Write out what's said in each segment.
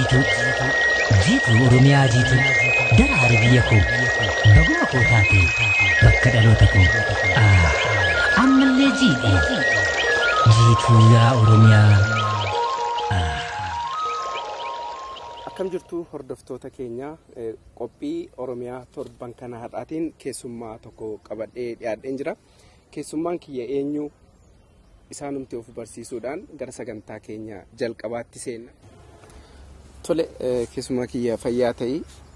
jiitu Oromiyaa jiitu daraari biyya koo baguma koo taate bakka dhaloota koo ammallee jiitu yaa Oromiyaa. Akkam jirtu hordoftoota keenya qophii Oromiyaa torban kana har'aatiin keessummaa tokko qabadhee dhiyaadheen jira. Keessummaan kiyya eenyu isaanumti of barsiisuudhaan gara sagantaa keenya jalqabaatti seenna. Tole keessummaa kiyya fayyaa ta'ii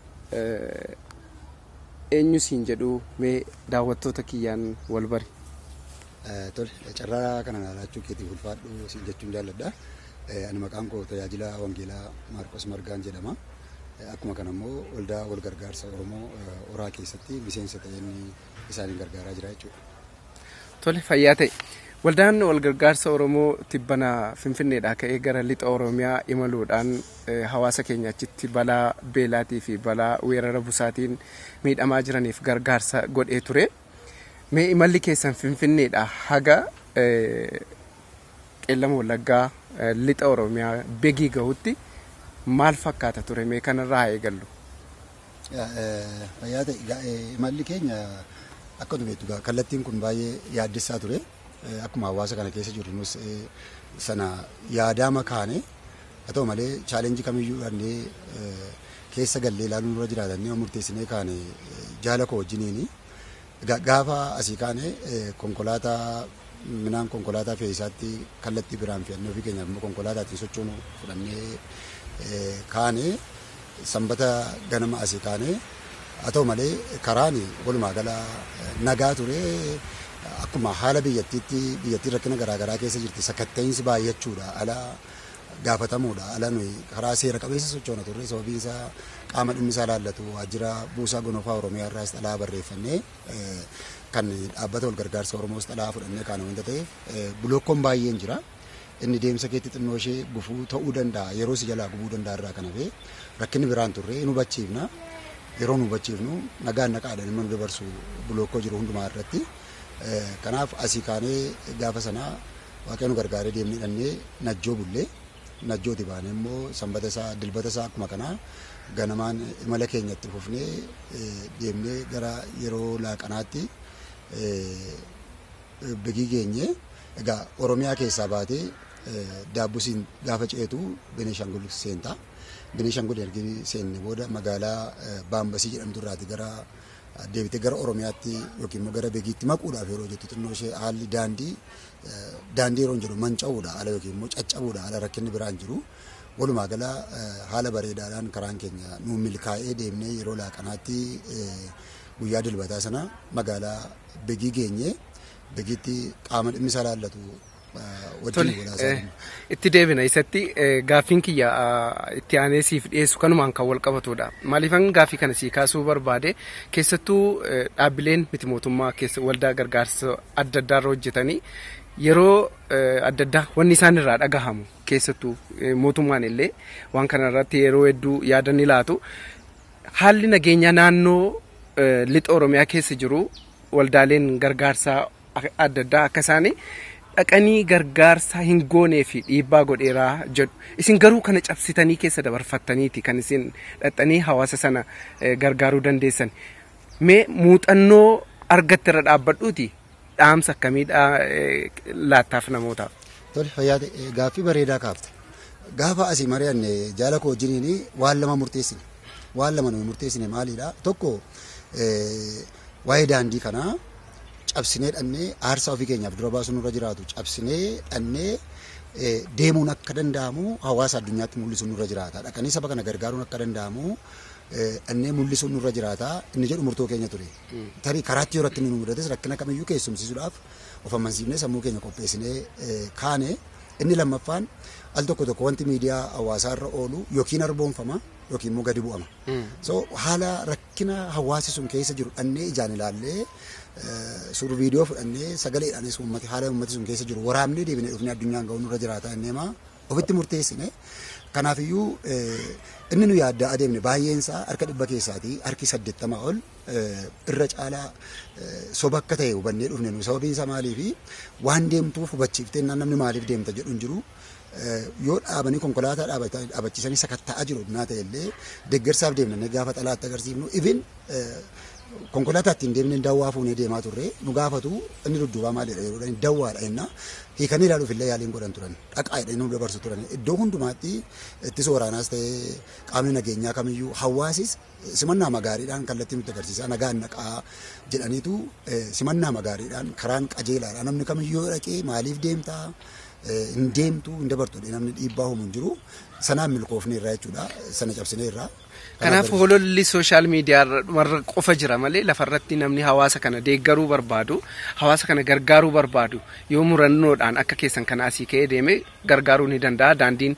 eenyu siin jedhu mee daawwattoota kiyyaan wal bari. Tole carraa kana laachuu keetiif ulfaadhu siin jechuun jaalladha. Ani maqaan koo tajaajila Wangeelaa Maarqos Margaan jedhama. Akkuma kana immoo waldaa wal gargaarsa Oromoo Oraa keessatti miseensa ta'een isaaniin gargaaraa jira jechuudha. Tole fayyaa ta'e. Waldaan wal gargaarsa Oromoo tibbana Finfinneedhaa ka'ee gara lixa Oromiyaa imaluudhaan hawaasa keenya achitti balaa beelaatii fi balaa weerara busaatiin miidhamaa jiraniif gargaarsa godhee ture. Mee imalli keessan Finfinneedhaa haga Qeellama Wallaggaa lixa Oromiyaa begii gahutti maal fakkaata ture mee kanarraa eegallu? Fayyaa ta'e imalli keenya akka beektu kallattiin kun baay'ee yaaddessaa ture. Akkuma hawaasa kana keessa jirru nus sana yaadaa makaane haa ta'u malee chaalenjii kamiyyuu dhannee keessa gallee ilaaluun dura jiraatanii murteessinee kaane jaala koo wajjiniini. Gaafa asii kaane konkolaataa minaan konkolaataa fe'isaatti kallattii biraan fe'annee ofii keenyaaf immoo konkolaataatiin sochoonu fudhannee kaane sanbata ganama asii kaane haa ta'u malee karaan walumaa gala nagaa ture. Akkuma haala biyyattii rakkina garaagaraa keessa jirti sakatta'insi baay'achuudha ala gaafatamuudha ala nuyi karaa seera qabeessa sochoona turre sababiin isaa qaama dhimmi isaa laallatu waajjira buusaa gonofaa Oromiyaa irraas xalaa barreeffannee kan dhaabbata wal gargaarsa Oromoos xalaa fudhannee kaana wanta ta'eef bulookkoon baay'een jira. Inni deemsa keetti xinnoo ishee gufuu ta'uu danda'a yeroo si jalaa gubuu danda'a irraa kana bee rakkinni biraan turre nu hubachiifna yeroo nu hubachiifnu nagaan naqaadhaan immoo nu dabarsu bulookkoo jiru hundumaa irratti. Kanaaf asii kaanee gaafa sanaa waaqayyo nu gargaaree deemnee dhannee najjoo bullee najjooti baanee immoo sanbata isaa dilbata isaa akkuma kanaa ganamaan imala keenyatti fufnee deemnee gara yeroo laaqanaatti begii geenye egaa Oromiyaa keessaa baatee daabbusiin gaafa ceetu Beneeshangul seenta. Beneeshangul ergi seenne booda magaalaa Baambasii jedhamtu irraati gara deebitee gara Oromiyaatti yookiin immoo gara begiitti maquudhaaf yeroo jettu xinnoo ishee haalli daandii yeroo jedhu manca'uudha ala yookiin immoo caccabuudha ala rakkinni biraan jiru walumaa gala haala bareedaadhaan karaan keenya nu milkaa'ee deemnee yeroo laaqanaatti guyyaa dilbataa sana magaalaa begii geenye begiitti qaama dhimmi isaa laallatu. Itti deebina isatti gaaffiin kiyya itti aanee siif dhiyeessu kanumaan kan wal qabatudha. Maaliifan gaaffii kana sii kaasuu barbaade keessattuu dhaabbileen miti mootummaa keessa waldaa gargaarsa adda addaarra hojjetanii yeroo adda addaa wanni isaan irraa dhagahamu keessattuu mootummaan illee waan kana irratti yeroo hedduu yaada ni laatu. Haalli nageenya naannoo lixa Oromiyaa keessa jiru waldaaleen gargaarsaa adda addaa akka isaanii dhaqanii gargaarsa hin goonee fi dhiibbaa godheeraa jedhu. Isin garuu kana cabsitanii keessa dabarfattaniiti kan isin dhaxxanii hawaasa sana gargaaruu dandeessan. Mee muuxannoo argatte irra dhaabbadhuuti dhaamsa akkamiidhaa laattaaf namootaaf? Tole fayyaa ta'e gaaffii bareedaa kaafte. Gaafa asii mari'anne jaala koo wajjiniin waan lama murteessine. Waan lama nuyi murteessine maalidha? Tokko waa'ee daandii kanaa cabsinee dhannee aarsaa ofii keenyaaf dura baasuun irra jiraatu cabsinee dhannee deemuun akka danda'amu hawaasa addunyaatti mul'isuun irra jiraata. Dhaqanii saba kana gargaaruun akka danda'amu dhannee mul'isuun irra jiraata. Inni jedhu murtoo keenya ture. Tarii karaatti yoo rakkinni nu mudates rakkina kamiyyuu keessumsiisuudhaaf of amansiifnee sammuu keenya qopheessinee kaane. Inni lammaffaan al tokko tokko wanti miidiyaa hawaasaa irra oolu yookiin arboonfama yookiin immoo gadi bu'ama. So haala rakkina hawaasi sun keessa jiru dhannee ijaan ilaallee suur viidiyoo fudhannee sagaleedhaanis haala uummati sun keessa jiru waraabnee deebinee dhufnee addunyaan ga'uun irra jiraata inneema ofitti murteessine. Kanaafiyyuu inni nu yaaddaa adeemne baay'een isaa harka 100 keessaatii harki 80 ol irra caalaa soba akka ta'e hubannee dhufne nu sababiin isaa maaliifi waan deemtuuf hubachiiftee namni maaliif deemta jedhu hin jiru yoo dhaabanii konkolaataa dhaabachiisanii sakatta'aa jiru naa ta'ellee deeggarsaaf deemnee gaafa xalaatti agarsiifnu ibin konkolaataa ittiin deemnee dawwaa fuunee deemaa turre nu gaafatu inni dudduubaa maalidha yeroo dawwaadha jenna hiikanii ilaaluuf illee yaaliin godhan turan dhaqaa'idha nu dabarsu turan iddoo hundumaatti ittisa waraanaas ta'ee qaamni nageenyaa kamiyyuu hawaasis simannaa magaariidhaan kallattii nutti agarsiisa nagaan naqaa jedhaniitu simannaa magaariidhaan karaan qajeelaadha namni kamiyyuu dhaqee maaliif deemtaa hin deemtu hin dabartu namni dhiibbaa homu hin jiru sanaan milkoofne irraa jechuudha sana cabsine irraa. Kanaaf hololli sooshaal miidiyaa warra qofa jira malee lafarratti namni hawaasa kana deeggaruu barbaadu hawaasa kana gargaaruu barbaadu yoo murannoodhaan akka keessan kana asii ka'ee deeme gargaaruu ni danda'a daandiin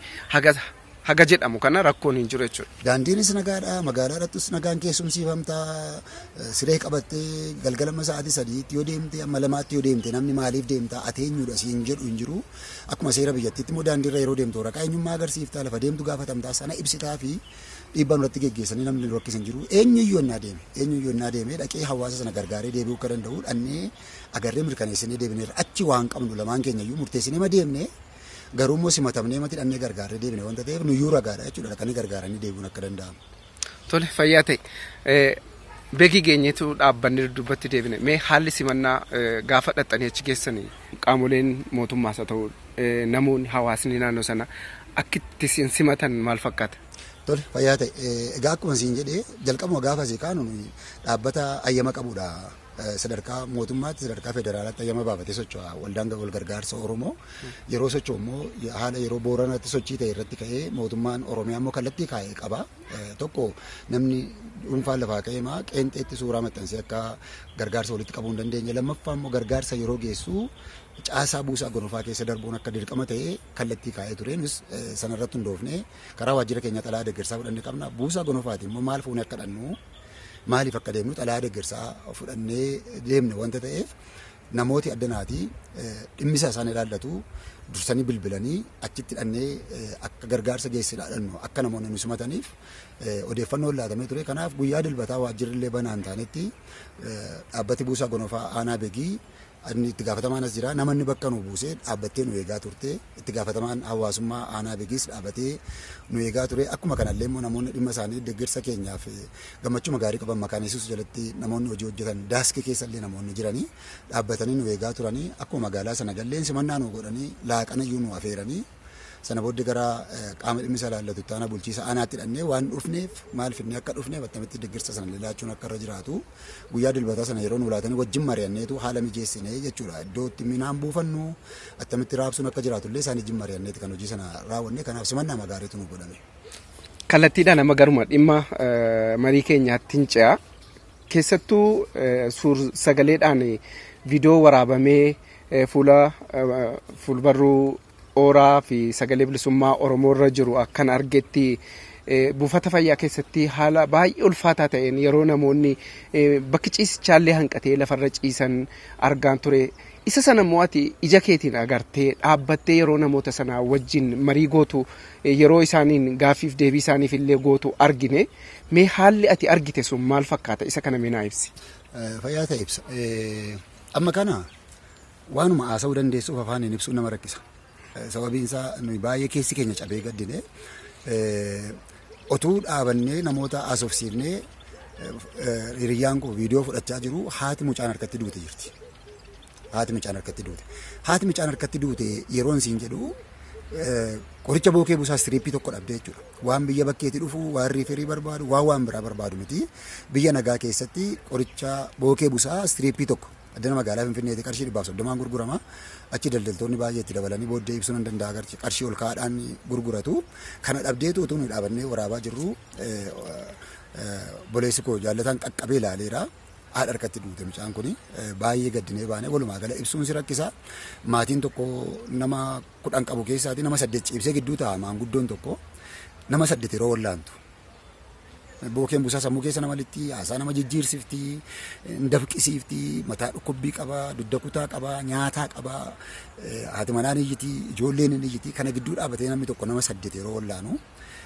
haga jedhamu kana rakkoon hin jiru jechuudha. Daandiinis nagaadha magaalaadhattus nagaan keessumsiifamtaa siree qabattee galgalama sa'aatii 3tti yoo deemte amma 2tti yoo deemte namni maaliif deemtaa ateenyuudha siin jedhu hin jiru akkuma seera biyyattiitti immoo daandiirra yeroo deemtu waraqaa eenyummaa agarsiiftaa lafa deemtu gaafatamtaa sana ibsitaa fi dhiibbaan irratti geggeessanii namni rakkisan jiru eenyuyyuu ennaa deeme dhaqee hawaasa sana gargaaree deebi'uu akka danda'u dhannee agarree mirkaneessinee deebineerra achi waan qabnu lamaan keenyayyuu murteessinee ma deemne garuu immoo simatamnee mati dhannee gargaaree deebine wanta ta'eef nuyyuu ragaadha jechuudha dhaqanii gargaaranii deebi'uun akka danda'amu. Tole fayyaa ta'e beekii geenyeetu dhaabbanni dubbatti deebine mee haalli simannaa gaafa dhaxxanii achi keessanii qaamoleen mootummaas haa ta'u namoonni hawaasni naannoo sana akkitti simatan maal fakkaata? Tole fayyaa ta'e egaa akkuma siin jedhee jalqabuma gaafa asii kaanu dhaabbata ayyama qabudha. Sadarkaa mootummaatti sadarkaa federaalaatti ayyama baafatee socho'a waldaan wal gargaarsa Oromoo yeroo socho'u immoo haala yeroo Booranaatti sochii ta'e irratti ka'ee mootummaan Oromiyaa immoo kallattii kaa'ee qaba tokko namni dhuunfaan lafaa ka'ee maa qeenxeetti suuraa maxxansee akka gargaarsa walitti qabuu hin dandeenye lammaffaa immoo gargaarsa yeroo geessu caasaa buusaa gonofaa keessa darbuun akka dirqama ta'ee kallattii kaa'ee ture nus sanarratti hundoofne karaa waajjira keenya xalayaa deeggarsaa fudhannee qabna buusaa gonofaati immoo maal fuunee akka dhannu maaliif akka deemnu xalayaa deeggarsaa fudhannee deemne wanta ta'eef namooti addanaati dhimmisaa isaan ilaallatu dursanii bilbilanii achitti dhannee akka gargaarsa geessisaadhannu akka namoonni nu simataniif odeeffannoo laatamee ture kanaaf guyyaa dilbataa waajjirrillee banaan taanetti dhaabbati buusaa gonofaa aanaa beegii inni itti gaafatamaan as jira namanni bakka nu buusee dhaabbattee nu eegaa turte itti gaafatamaan hawaasummaa aanaa beegiis dhaabbatee nu eegaa ture akkuma kanallee immoo namoonni dhimma isaanii deeggarsa keenyaaf gammachuu gaarii qaban makaaneessus jalatti namoonni hojii hojjetan daaskii keessallee namoonni jiranii dhaabbatanii nu eegaa turanii akkuma magaalaa sana galleen simannaa nu godhanii laaqanayyuu nu afeeranii sana booddee gara qaama dhimmi isaa ilaallatu taana bulchiisa aanaatti dhannee waan dhufneef maal fidnee akka dhufneef attamitti deeggarsa sana laachuun akka irra jiraatu guyyaa dilbataa sana yeroo nu laatanii wajjin mari'anneetu haala mijeessinee jechuudha iddoo itti minaan buufannu attamitti raabsuun akka jiraatullee isaan wajjin mari'anneeti kan hojii sana raawwanne kanaaf simannaa magaariitu nu godhame. Kallattiidhaan amma garuma dhimma marii keenyaatti hin ce'a keessattuu suur sagaleedhaan viidiyoo waraabamee fuulbarruu ooraa fi sagalee bilisummaa Oromoo irra jiru akkan argetti buufata fayyaa keessatti haala baay'ee ulfaataa ta'een yeroo namoonni bakki ciisichaallee hanqatee lafarra ciisan argaan ture isa sana immoo ati ija keetiin agartee dhaabbattee yeroo namoota sanaa wajjin marii gootu yeroo isaaniin gaaffiif deebii isaaniif illee gootu argine mee haalli ati argite sun maal fakkaata isa kana mee naa ibsi. Fayyaa ta'e ibsa amma kana waanuma haasa'uu dandeessuuf afaaniin ibsuu nama rakkisa. Sababiin isaa nuyi baay'ee keessi keenya cabee gaddine otuu dhaabannee namoota haasofsiifnee hiriyyaan koo viidiyoo fudhachaa jiru haati mucaan harkatti duute jirti. Haati mucaan harkatti duute yeroon siin jedhu qoricha bookee busaa istiriippii tokko dhabdee jechuudha. Waan biyya bakkeetti dhufu waan riiferii barbaadu waan biraa barbaadu miti biyya nagaa keessatti qoricha bookee busaa istiriippii tokko. Addana magaalaa Finfinneetti qarshii 130 gurgurama achi daldaltoonni baay'ee itti dabalanii booddee ibsuun hin danda'a qarshii ol kaa'aadhaan gurguratu kana dhabdeetu utuu nu dhaabannee waraabaa jirru boleessi koo jaallataan qaqqabee ilaaleera haadha harkatti duute mucaan kun baay'ee gaddinee baane walumaa gala ibsuun si rakkisa maatiin tokko nama 10 qabu keessaati nama 8 ciibsee gidduu ta'a maanguddoon tokko nama 8 yeroo wallaantu. Bookeen busaa sammuu keessa nama litti haasaa nama jijjiirsifti dafqisiifti mataa dhukkubbii qaba dudda kutaa qaba nyaataa qaba haati manaan iyyiti ijoolleen iyyiti kana gidduu dhaabatee namni tokko nama 8 yeroo wallaanu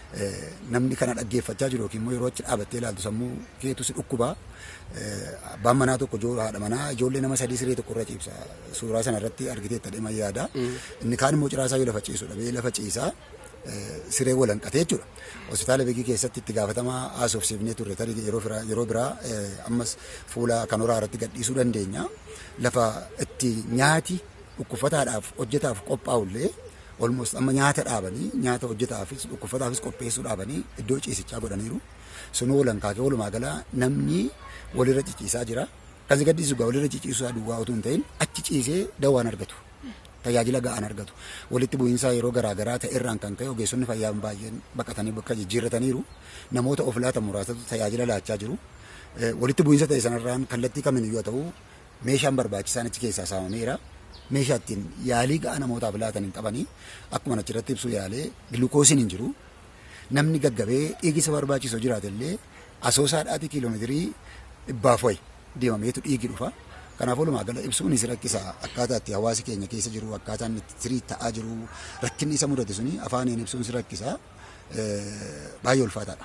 namni kana dhaggeeffachaa jiru yookiin immoo yeroo achi dhaabattee ilaaltu sammuu keetu si dhukkubaa. Abbaan manaa tokko haadha manaa ijoollee nama sadii siree tokko irra ciibsa. Suuraa sana irratti argiteetta dhima yaada. Inni kaan immoo ciraasaa yoo lafa ciisudha. Bee lafa ciisaa siree walanqatee jechuudha. Hospitaala Beegii keessatti itti gaafatamaa haasofsiifnee turre tarii yeroo biraa ammas fuula kan horaa irratti gadhiisuu dandeenya. Lafa itti nyaati dhukkubsataadhaaf hojjetaaf qophaa'ullee almost amma nyaata dhaabanii nyaata hojjetaafis dhukkubsataafis qopheessuu dhaabanii iddoo ciisichaa godhaniiru. Sunuu walanqaakee walumaa galaa namni walirra ciciisaa jira. Kan si gaddisiisu gaa walirra ciciisaa duwwaa utuu hin ta'in achi ciisee dawaan argatu. Tajaajila ga'aan argatu. Walitti bu'iinsaa yeroo garaagaraa ta'e irraan kan ka'e ogeessonni fayyaa baay'een baqatanii bakka jijjiirrataniiru. Namoota of laatan muraasatu tajaajila laachaa jiru. Walitti bu'iinsa ta'e sanarraan kallattii kamiin yoo ta'u meeshaan barbaachisaan achi keessaa saamameera. Meeshaa ittiin yaalii ga'aa namootaaf laatan hin qabanii akkuma achirratti ibsu yaalee gilukoosiin hin jiru. Namni gaggabee dhiigisa barbaachisu jiraatellee asoosaadhaati kiiloomeetirii 100 wayi deemameetu dhiigi dhufa. Kanaaf walumaa gala ibsuun isa rakkisa akkaataa itti hawaasi keenya keessa jiru akkaataan itti sirii ta'aa jiru rakkinni isa mudate suni afaaniin ibsuun si rakkisa baay'ee ulfaataadha.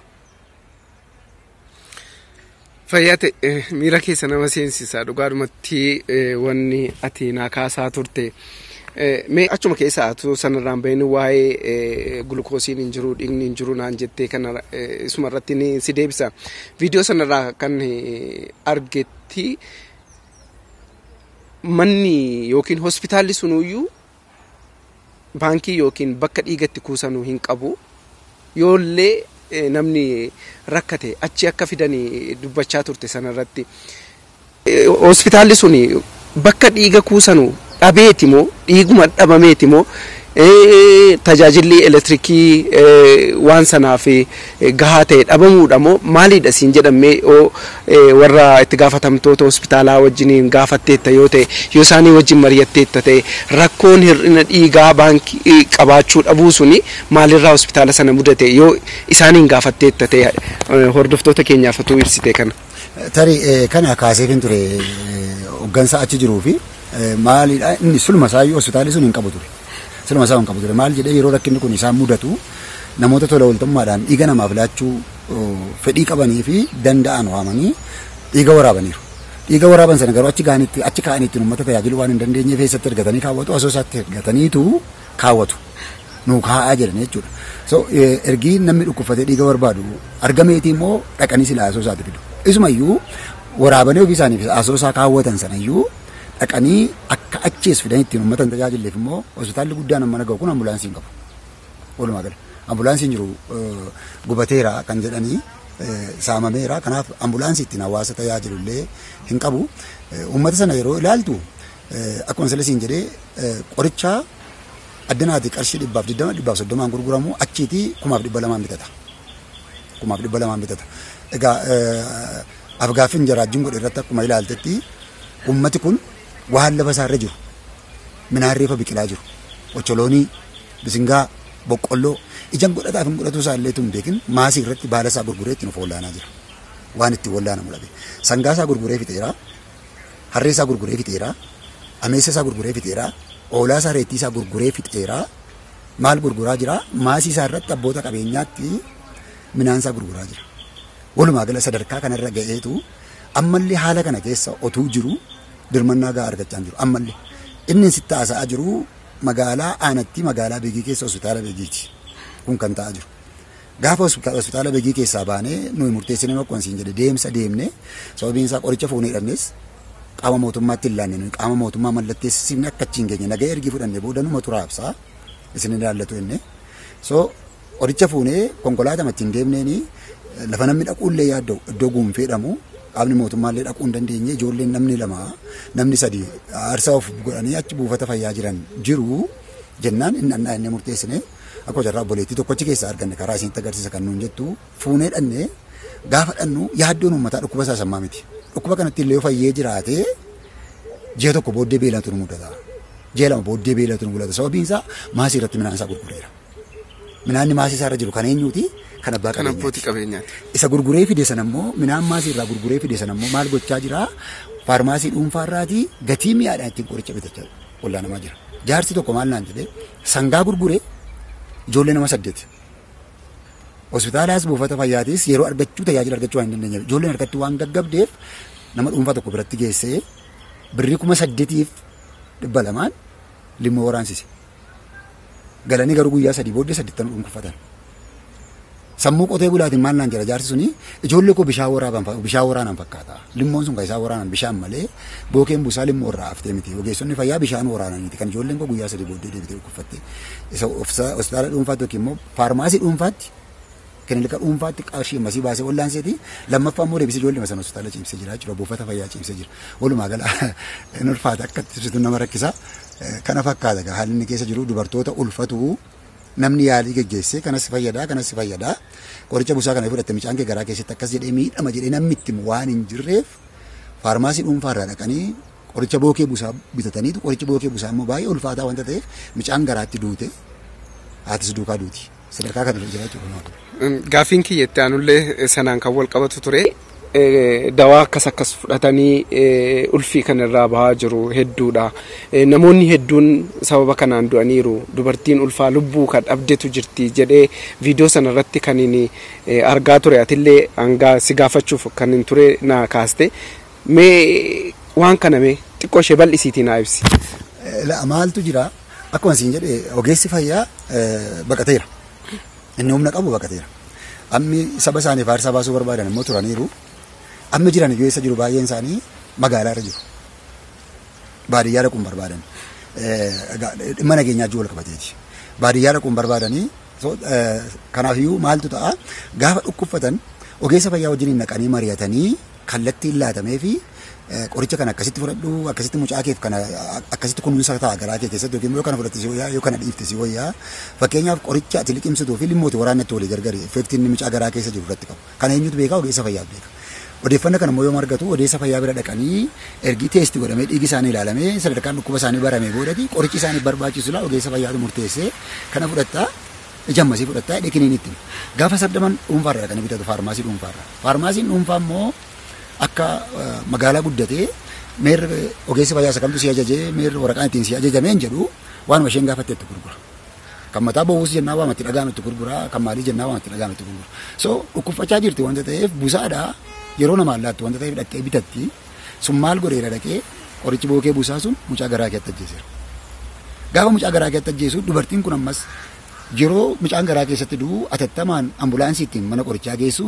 Fayyaa ta'e miira keessa nama seensisa dhugaadhumatti wanni ati naa kaasaa turte. Mee achuma keessa atu sanarraan bahini waa'ee gulukoosiin hin jiru dhiigni hin jiru naan jettee kana isuma irratti ni si deebisa. Viidiyoo sanarraa kan argetti manni yookiin hospitaalli sunuyyuu baankii yookiin bakka dhiigatti kuusanuu hin qabu. Yoollee namni rakkate achi akka fidanii dubbachaa turte sanarratti. Hospitaalli suni bakka dhiiga kuusanuu dhabeeti moo dhiiguma dhabameeti moo tajaajilli elektirikii waan sanaaf gahaa ta'e dhabamuudha moo maaliidha siin jedhamee warra itti gaafatamtoota hospitaalaa wajjiniin gaafatteetta yoo ta'e yoo isaanii wajjin mari'atteetta ta'e rakkoon hir'ina dhiigaa baankii qabaachuu dhabuu suni maalirraa hospitaala sana mudate yoo isaaniin gaafatteetta ta'e hordoftoota keenyaaf utuu ibsite kana. Tarii kana kaaseef hin ture hoggansa achi jiruu fi maalidha inni sulma isaayyuu hospitaalli sun hin qabu ture. Sulma isaa hin qabu ture. Maal jedhee yeroo rakkinni kun isaan mudatu namoota tola ooltummaadhaan dhiiga namaaf laachuu fedhii qabanii fi danda'an waamanii dhiiga waraabaniiru. Dhiiga waraaban sana garuu achi ka'aniitti uummata tajaajiluu waan hin dandeenyeef keessatti ergatanii kaawwatu asoosaatti ergataniitu kaawwatu. Nuu kaa'aa jedhan jechuudha. So ergii namni dhukkubfatee dhiiga barbaadu argameeti immoo dhaqanii silaa asoosaatti fidu. Isumayyuu waraabanii ofii isaaniif asoosaa kaawwatan sanayyuu dhaqanii akka achiis fidan ittiin uummatan tajaajilleef immoo hospitaalli guddaan amma naga'u kun ambulaansii hin qabu. Walumaa gala ambulaansiin jiru gubateera kan jedhanii saamameera. Kanaaf ambulaansii ittiin hawaasa tajaajilullee hin qabu. Uummata sana yeroo ilaaltu akkuma salisiin jedhee qoricha addanaati qarshii 120 gurguramu achiitii 2,200 bitata. 2,200 bitata. Egaa afgaaffin jaraajjiin godhe irratti akkuma ilaaltetti uummati kun waan lafa isaarra jiru midhaan reefa biqilaa jiru ocholoonii bisingaa boqqolloo ijaan godhataaf hin godhatu isaallee tun beekin maasii irratti baala isaa gurguree ittiin of wallaanaa jira waan ittiin wallaanamu dhabe sangaa isaa gurguree fixeera harree isaa gurguree fixeera ameessa isaa gurguree fixeera oolaa isaa reettii isaa gurguree fixeera maal gurguraa jira maasii isaa irratti abboota qabeenyaatti midhaan isaa gurguraa jira walumaa gala sadarkaa kanarra ga'eetu ammallee haala kana keessa otuu jiru dirmannaa gahaa argachaa jiru ammallee inni sitti haasa'aa jiru magaalaa aanatti magaalaa Beegii keessa hospitaala Beegiiti kun kan ta'aa jiru gaafa hospitaala Beegii keessaa baanee nuyi murteessinee akkuma siin jedhe deemsa deemne sababiin isaa qoricha fuunee dhannes qaama mootummaatti hin laanne nuyi qaama mootummaa mallatteessifne akka achiin geenye nagaa ergii fudhanne booda numa turaabsaa isin ilaallatu inni so qoricha fuunee konkolaataa ittiin deemneeni lafa namni dhaquullee yaadda'u iddoo guunfeedhamu qaamni mootummaallee dhaquu hin dandeenye ijoolleen namni lama namni sadi aarsaa of godhanii achi buufata fayyaa jiran jiru jennaan inni murteessine akka jarraa obboleettii tokkochi keessaa arganne karaa isinitti agarsiisa kan nuun jettu fuunee dhanne gaafa dhannu yaaddoon uummataa dhukkuba isaa sammaa miti dhukkuba kanatti illee fayyee jiraatee ji'a tokko booddee beelatu nu mudata ji'a lama booddee beelatu nu mudata sababiin isaa maasii irratti midhaan isaa gurgureera midhaanni maasii isaa irra jiru kan eenyuuti kan abbaa qabeenyaati. Isa gurguree fide sana immoo midhaan maasii irraa gurguree fide sana immoo maal gochaa jira faarmaasii dhuunfaarraatii gatii mi'aadhaan ittiin qoricha bitachaa wallaanamaa jira. Jaarsi tokko maal naan jedhee sangaa gurguree ijoollee nama 8 hospitaalaas buufata fayyaatis yeroo argachuu tajaajila argachuu waan hin dandeenyeef ijoolleen harkatti waan gaggabdeef nama dhuunfaa tokko biratti geessee birrii 8,200 limmoo waraansise. Galanii garuu guyyaa 3 booddee 80 dhuunfatan. Sammuu qotee bulaatiin maal naan jira jaarsi suni ijoollee koo bishaan waraanaan fakkaata. Limmoon sun kan isaa waraanan bishaan malee bookeen buusaa limmoo irraa haftee miti. Ogeessonni fayyaa bishaan waraananiiti kan ijoolleen koo guyyaa 3 booddee deebitee dhukkubfatte. Isa hospitaala dhuunfaatti yookiin immoo faarmaasii dhuunfaatti kilinika dhuunfaatti qarshii masii baasee wallaanseeti lammaffaa immoo deebisee ijoollee masan hospitaala ciibsee jira jechuudha. Buufata fayyaa ciibsee jira. Walumaa gala hin ulfaata akka ibsitu nama rakkisa. Kana fakkaata haalli inni keessa jiru dubartoota ulfatu namni yaalii geggeessee kanas fayyada qoricha busaa kana fudhatte mucaan kee garaa keessatti akkas jedhee miidhama jedhee namni itti waan hin jirreef faarmaasii dhuunfaarraa dhaqanii qoricha bookee busaa bitataniitu qoricha bookee busaa immoo baay'ee ulfaataa wanta ta'eef mucaan garaatti duute haatis duukaa duuti sadarkaa kana jiraachuu Gaafiin kiyyetti aanullee sanaan kan wal qabatu ture. Dawaa akkas fudhatanii ulfii kanarraa bahaa jiru hedduudha. Namoonni hedduun sababa kanaan du'aniiru. Dubartiin ulfaa lubbuu kan dhabdetu jirti jedhee viidiyoo sanarratti kan inni argaa ture. Atillee hanga si gaafachuuf kan hin ture na kaaste. Mee waan kana mee xiqqoo ishee bal'isiitii naa ibsi. Maaltu jira? Akkuma siin jedhe ogeessi fayyaa baqateera. Inni humna qabu baqateera. Ammi saba isaanii faarsaa baasuu barbaadan immoo turaniiru. Amma jiran iyyuu eessa jiru baay'een isaanii magaalaa irra jiru. Baadiyyaa dhaquun barbaadan. Dhimma nageenyaa wal qabateeti. Baadiyyaa dhaquun barbaadanii kanaafiyyuu maaltu ta'a gaafa dhukkubfatan ogeessa fayyaa wajjin naqanii mari'atanii kallattiin laatamee fi qoricha kana akkasitti fudhadhu akkasitti mucaa keef kana akkasitti kunuunsa ta'a garaa kee keessatti yookiin yoo kana fudhatte si wayyaa yoo kana dhiifte si wayyaa fakkeenyaaf qoricha ati liqimsituu fi limmooti waraanatti walii gargari effektiin inni mucaa garaa keessa jiru irratti qabu. Kana eenyutu beekaa ogeessa fayyaa beeka. Odeeffannoo kana immoo yoo argatu ogeessa fayyaa bira dhaqanii ergi teesti godhamee dhiigi isaanii ilaalamee sadarkaan dhukkuba isaanii baramee boodati qorichi isaanii barbaachisu la ogeessa fayyaatu murteessee kana fudhattaa ijammasii fudhattaa dhekiniin itti gaafa saddaman dhuunfaarra dhaqanii bitatu faarmaasii dhuunfaarra. Faarmaasiin dhuunfaa immoo akka magaalaa guddatee meerri ogeessi fayyaa sakamtu si ajajee meerri waraqaan ittiin si ajajameen jedhu waanuma isheen gaafatte itti gurgura. Kan mataa bowwuus jennaa waamatti dhagaame itti gurgura kan maalii jennaa waamatti dhagaame itti gurgura. So dhukkubfachaa jirti wanta ta'eef busaadhaa yeroo nama allaattu wanta ta'eef dhaqee bitatti sun maal godheera dhaqee qorichi bookee busaa sun mucaa garaa keetti ajjeeseera. Gaafa mucaa garaa keetti ajjeesu dubartiin kun ammas yeroo mucaan garaa keessatti du'u atattamaan ambulaansii ittiin mana qorichaa geessuuf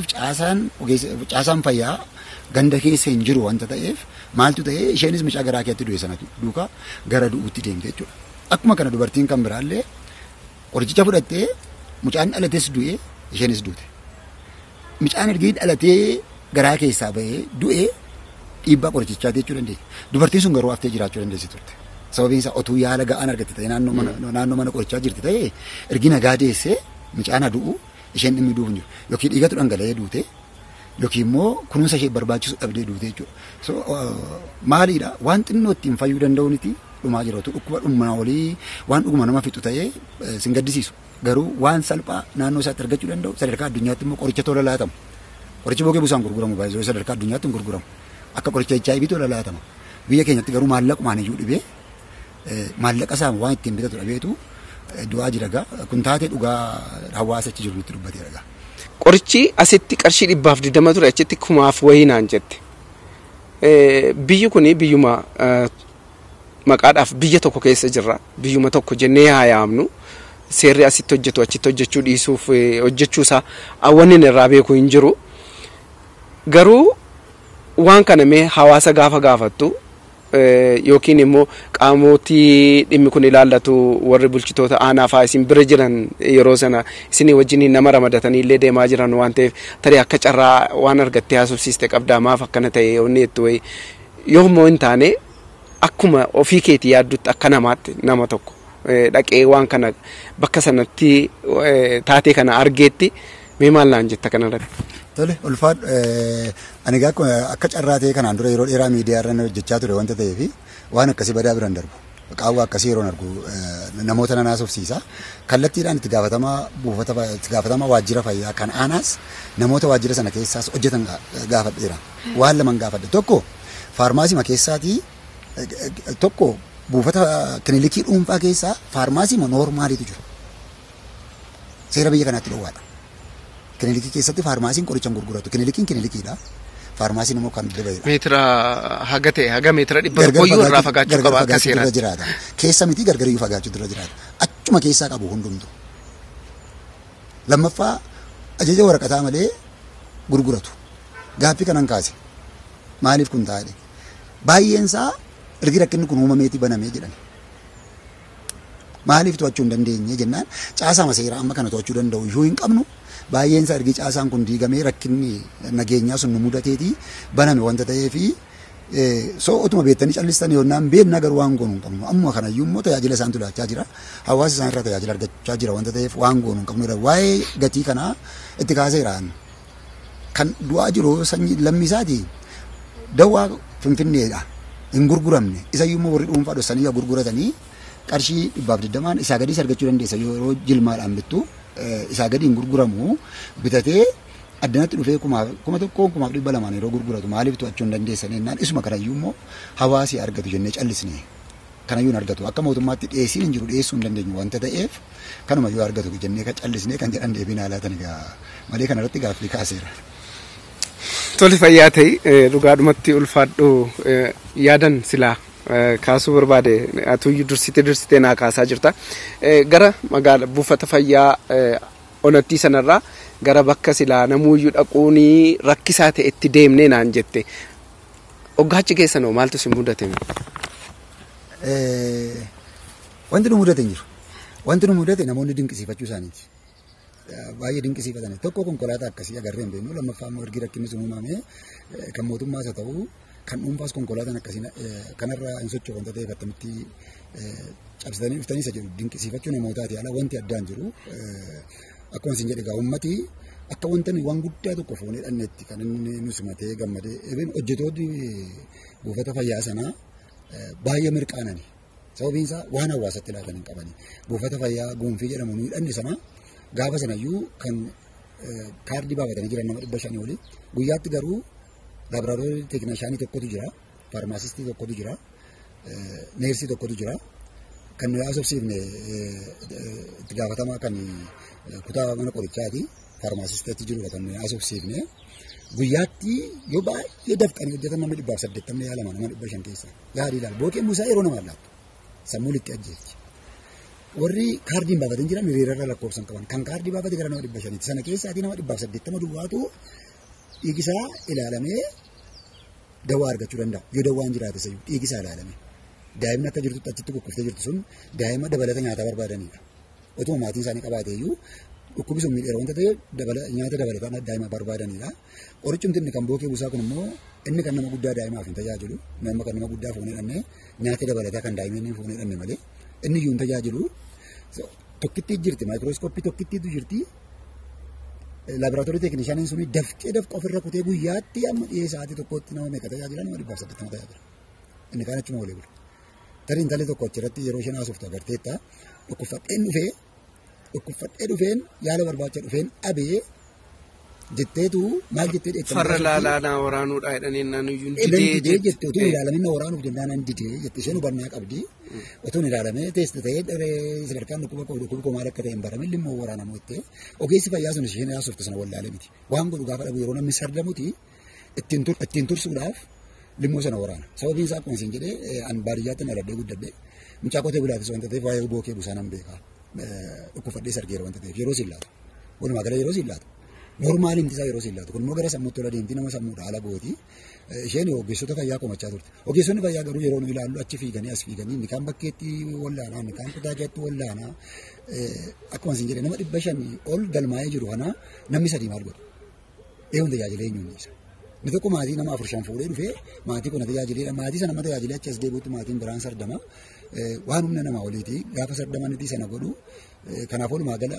caasaan fayyaa ganda keessa hin jiru wanta ta'eef maaltu ta'ee isheenis mucaa garaa keetti du'e sana duukaa gara du'uutti deemte jechuudha. Akkuma kana dubartiin kan biraallee qorichicha fudhattee mucaan dhalates du'e isheenis duute. Mucaan ergi dhalatee garaa keessaa bahee du'ee dhiibbaa qorichichaati jechuu dandeenya. Dubartiin sun garuu haftee jiraachuu dandeessi turte. Sababiin isaa otuu yaala ga'aan argatte ta'e naannoo mana qorichaa jirti ta'e ergi nagaa deessee mucaan du'u isheen dhimmi du'u hin jiru. Yookiin dhiigatu dhangala'ee duute yookiin immoo kunuunsa ishee barbaachisu dhabdee duute jechuudha. So maaliidha waan xinnoo ittiin fayyuu danda'uuniti dhumaa jiratu dhukkuba dhumaa olii waan dhuguma nama fixu ta'ee sin gaddisiisu. Garuu waan salphaa naannoo isaatti argachuu danda'u sadarkaa addunyaatti immoo qoricha tola laatamu. Qorichi bookee busaan gurguramu baay'ee sadarkaa addunyaatti hin gurguramu. Akka qoricha HIV tola laatama. Biyya keenyatti garuu maallaqumaan iyyuu dhibee maallaqa isaa waan ittiin bitatu dhabeetu du'aa jira gaa kun taatee dhugaa hawaasa achi jiru nutti dubbatee gaa. Qorichi asitti qarshii 120 ture achitti 1000 wayii naan jette. Biyyi kuni biyyuma maqaadhaaf biyya tokko keessa jirra. Biyyuma tokko jennee haa yaamnu. Seerri asitti hojjetu achitti hojjechuu dhiisuuf hojjechuusaa awwanni irraa beeku hin jiru. Garuu waan kana mee hawaasa gaafa gaafattu yookiin immoo qaamotii dhimmi kun ilaallatu warri bulchitoota aanaa fa'aa isin bira jiran yeroo sana isin wajjin nama ramadatanii illee deemaa jiran waan ta'eef tarii akka carraa waan argattee haasofsiiste qabdaa maaf akkana ta'e onni jettu wayi yoommoo hin taane akkuma ofii keetii yaaddutti akka namaatti nama tokko dhaqee waan kana bakka sanatti taatee kana argeetti mee maal naan jetta kanarratti. Tole ulfaadhu ani akka carraa ta'e kanaan dura yeroo dheeraa miidiyaa irra hojjechaa ture wanta ta'eef waan akkasii badaa biraan darbu qaawwa akkasii yeroo argu namoota nan haasofsiisa kallattiidhaan itti gaafatamaa waajjira fayyaa kan aanaas namoota waajjira sana keessaas hojjetan gaafadheera waan laman gaafadhe tokko faarmaasii keessaatii tokko buufata kilinikii dhuunfaa keessaa faarmaasii noormaaliitu jiru seera biyya kanaatti dhoowwaadha. Kilinikii keessatti faarmaasiin qoricha gurguratu. Kilinikiidha. Faarmaasiin immoo kan dabaladha. Meetira haga ta'e haga meetira 100 irraa fagaachuu qaba akka seeraan. Jiraata. Keessa miti gargariyyuu fagaachuu dura jiraata. Achuma keessaa qabu hundumtu. Lammaffaa ajaja waraqataa malee gurguratu. Gaaffii kanan kaase. Maaliif kun taa'e? Baay'een isaa ergi rakkinni kun uumameeti banamee jedhan. Maaliif to'achuu hin dandeenye jennaan caasaa seeraa amma kana to'achuu danda'u iyyuu hin qabnu. Baay'een isaa ergi caasaan kun diigamee rakkinni nageenyaa sun nu mudateeti baname wanta ta'eefi utuma beektanii callistanii yonnaan beekna garuu waan goonuu hin qabnu. Amma kanayyuu immoo tajaajila isaantu laachaa jira. Hawaasa isaan irraa tajaajila argachaa jira wanta ta'eef waan goonuu hin qabnu. Waa'ee gatii kanaa itti kaaseeraan kan du'aa jiru sanyii lammiisaati dawaa Finfinneedha. Hin gurguramne. Isayyuu immoo warri dhuunfaa dhossanii gurguratanii qarshii 120 isaa gadiis argachuu dandeessa yeroo jilmaadhaan bittu. Isaa gadi hin gurguramu bitatee addanatti dhufee 1,200 yeroo gurguratu maaliif to'achuu hin dandeessan jennaan isuma kanayyuu immoo hawaasi argatu jennee callisne kanayyuu hin argatu akka mootummaatti dhiyeessiin hin jiru dhiyeessuu hin dandeenyu wanta ta'eef kanumayyuu argatu jennee kan callisnee kan jedhan deebiin haalaatan egaa malee kanarratti gaaffii kaaseera. Tole fayyaa ta'e dhugaadhumatti ulfaadhu yaadan silaa kaasuu barbaade atuyyuu dursitee naa kaasaa jirta. Gara magaala buufata fayyaa onattii sanarraa gara bakka silaa namuuyyuu dhaquun rakkisaa ta'e itti deemnee naan jette. Oggaachi keessanoo maaltu si mudate? Wanti nu mudate hin jiru. Wanti nu mudate namoonni dinqisiifachuu isaaniiti. Baay'ee dinqisiifatan. Tokko konkolaataa akkasii agarree hin beeknu lammaffaa immoo ergi rakkinni sun uumame kan mootummaas haa ta'u kan dhuunfaas konkolaataan akkasii kanarraa hin socho'u wanta ta'eef attamitti cabsitanii dhuftanii isa jedhu dinqisiifachuu namootaati ala wanti addaan jiru akkuma isin jedhe egaa uummati akka wanta waan guddaa tokko foonee dhanneetti kan inni nu simatee gammadee hojjetoonni buufata fayyaa sanaa baay'ee mirqaanani sababiin isaa waan hawaasatti laatan hin qabani buufata fayyaa guunfii jedhamu nu hidhanne sana gaafa sanayyuu kan kaardii baafatanii jiran nama 500 olii guyyaatti garuu Laabiraatoorii teeknishaanii tokkotu jira, faarmaasistii tokkotu jira, neersii tokkotu jira. Kan nuyi haasofsiifne itti gaafatamaa kan kutaa mana qorichaati, faarmaasisteetti jirudha kan nuyi haasofsiifne. Guyyaatti yoo baay'ee dafqanii hojjetan namni 180 yaalama nama 500 keessa. Gaarii ilaala. Bookeen buusaa yeroo namaa laatu. Sammuu litti ajjeechi. Warri kaardiin baafatan jiran hiriirarra lakkoofsan qaban. Kan kaardii baafate gara nama 500. Sana keessaatii nama 180 duwwaatu dhiigisaa ilaalamee dawaa argachuu danda'a. Yoo dawaan jiraate sayyuu dhiigisaa ilaalamee. Daa'imni akka jirtutti achitti kukkuftee jirtu sun daa'ima dabalata nyaataa barbaadanidha. Otuma maatiin isaanii qabaateeyyuu dhukkubni sun miidheera wanta ta'eef nyaata dabalataan daa'ima barbaadanidha. Qorichumti inni kan bookee buusaa kun immoo inni kan nama guddaa daa'imaaf hin tajaajilu. Nama kan nama guddaa foonee dhannee nyaata dabalataa kan daa'imni foonee dhanne malee inni iyyuu hin tajaajilu. Tokkittii jirti maayikirooskooppii tokkittiitu jirti. Laabiraatoorii teeknishaaniin suni dafqee ofirra kutee guyyaatti amma dhiyee sa'aatii tokkotti nama meeqa tajaajila nama 180 tajaajila. Inni kaan achuma olee bula. Tarii intalli tokko achirratti yeroo isheen haasoftu agarteetta dhukkubfadhee dhufeen yaala barbaacha dhufeen dhabee jetteetu maal jettee dheettamu. Farra laalaanaa waraanuudha jedhanii naannoyyuu didee jettee utuu ilaalamina waraanuuf jennaan didee jette isheen hubannaa qabdi. Utuu ilaalamee teessite ta'ee sadarkaan dhukkuba maal akka ta'e hin barame illee immoo waraanamu jettee ogeessi fayyaa sun isheen haasofte sana wallaalee miti. Waan godhu gaafa dhabu yeroo namni sardamuti ittiin tursuudhaaf limmoo sana waraana. Sababiin isaa akkuma isin jedhee an baadiyyaatti na dhaddee guddadhee mucaa qotee bulaatis wanta ta'eef waa'ee bookee buusaa nan beekaa. Dhukkubfadhee sargeera wanta ta'eef yeroo siin laatu. Walumaa gala yeroo siin laatu. Normaaliin isaa yeroo siin laatu. Kun immoo gara sammuutti tola deemti nama sammuudha haala gooti. Isheen ogeessota fayyaa komachaa turte. Ogeessonni fayyaa garuu yeroo nu ilaallu achi fiiganii as fiiganii inni kaan bakkeetti wallaanaa inni kaan kutaa jeetti wallaanaa akkuma isin jedhe nama 500 ol galmaa'ee jiru kana namni 3 maal godhu. Eeyoon tajaajilee eenyuun isa. Inni tokko maatii nama 4-5 fuudhee dhufee maatii kana tajaajileedha. Maatii sana nama tajaajilee achi as deebi'utti maatiin biraan sardama. Waan humna namaa oliiti gaafa sardamanitti sana godhu. Kanaaf walumaa gala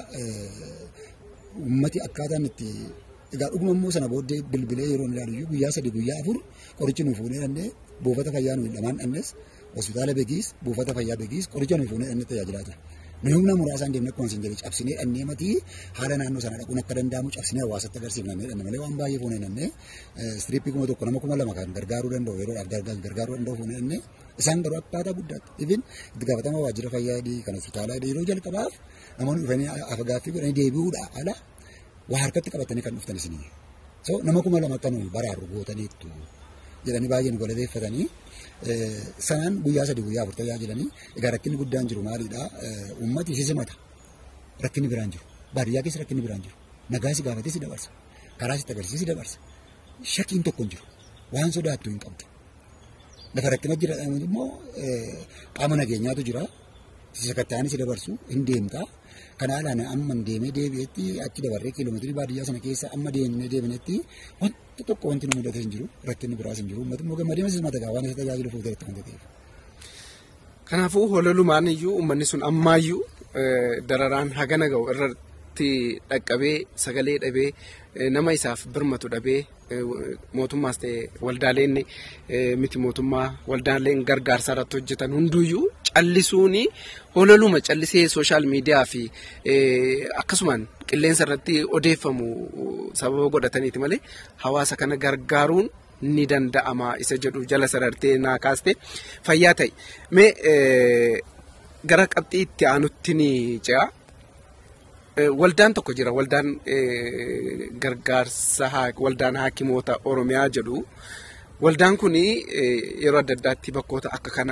ummati akkaataan itti egaa dhuguma immoo sana booddee bilbilee yeroo ilaalu guyyaa 3 guyyaa 4 qorichi nuuf fuunee dhannee buufata fayyaa nuyi lamaan dhannes hospitaala Begiis buufata fayyaa Begiis qoricha nuuf fuunee dhannee tajaajilaa ture. Nuyi humna muraasaan deemnee akkuma isin jedhe cabsinee dhannee matii haala naannoo sana dhaquun akka danda'amu cabsinee hawaasatti agarsiifnee dhanne malee waan baay'ee fuunee dhannee istiriippii 1,000 nama 2,000 kan gargaaruu danda'u yeroodhaaf gargaaruu danda'u fuunee dhannee isaan garuu akkaataa guddaatti even itti gaafatama waajjira fayyaa kan hospitaalaa yeroo jalqabaaf namoonni dhufanii afgaaffii godhanii deebi'uudha ala waa harkatti qabatanii kan dhuftan isinii. So nama kuma lama akka nuyi baraaru gootaniittu jedhanii baay'ee nu galateeffatanii sanaan guyyaa 3 guyyaa 4 tajaajilanii egaa rakkinni guddaan jiru maalidha uummati si simata rakkinni biraan jiru baadiyyaa keessa rakkinni biraan jiru nagaa si gaafatee si dabarsa karaa sitti agarsiisi dabarsa shakkiin tokko hin jiru waan sodaattu hin qabdu lafa rakkina jira immoo qaama nageenyaatu jira si sakatta'anii si dabarsu hin deemtaa kanaalaan amma deemee deebi'etti achi dabarree kiiloomeetirii baadiyyaa sana keessa amma deebinetti wanti tokko wanti nu mudate hin jiru rakkinni biraas hin jiru uummatni immoo gammadee simata gaa waan isa tajaajilu fuuteetti wanta ta'eef. Kanaafuu holalumaan iyyuu uummanni sun ammaayyuu dararaan hagana ga'u irratti dhaqqabee sagalee dhabee nama isaaf birmatu dhabee mootummaas ta'e waldaaleen miti mootummaa waldaaleen gargaarsa irratti hojjetan hunduyyuu callisuuni holaluma callisee sooshaal miidiyaa fi akkasumaan qilleensa irratti odeeffamu sababa godhataniiti malee hawaasa kana gargaaruun ni danda'ama isa jedhu jala sarartee naa kaaste fayyaa ta'e mee gara qabxii itti aanutti ni ce'a. Waldaan tokko jira waldaan gargaarsa waldaan haakimoota Oromiyaa jedhu waldaan kun yeroo adda addaatti bakkoota akka kana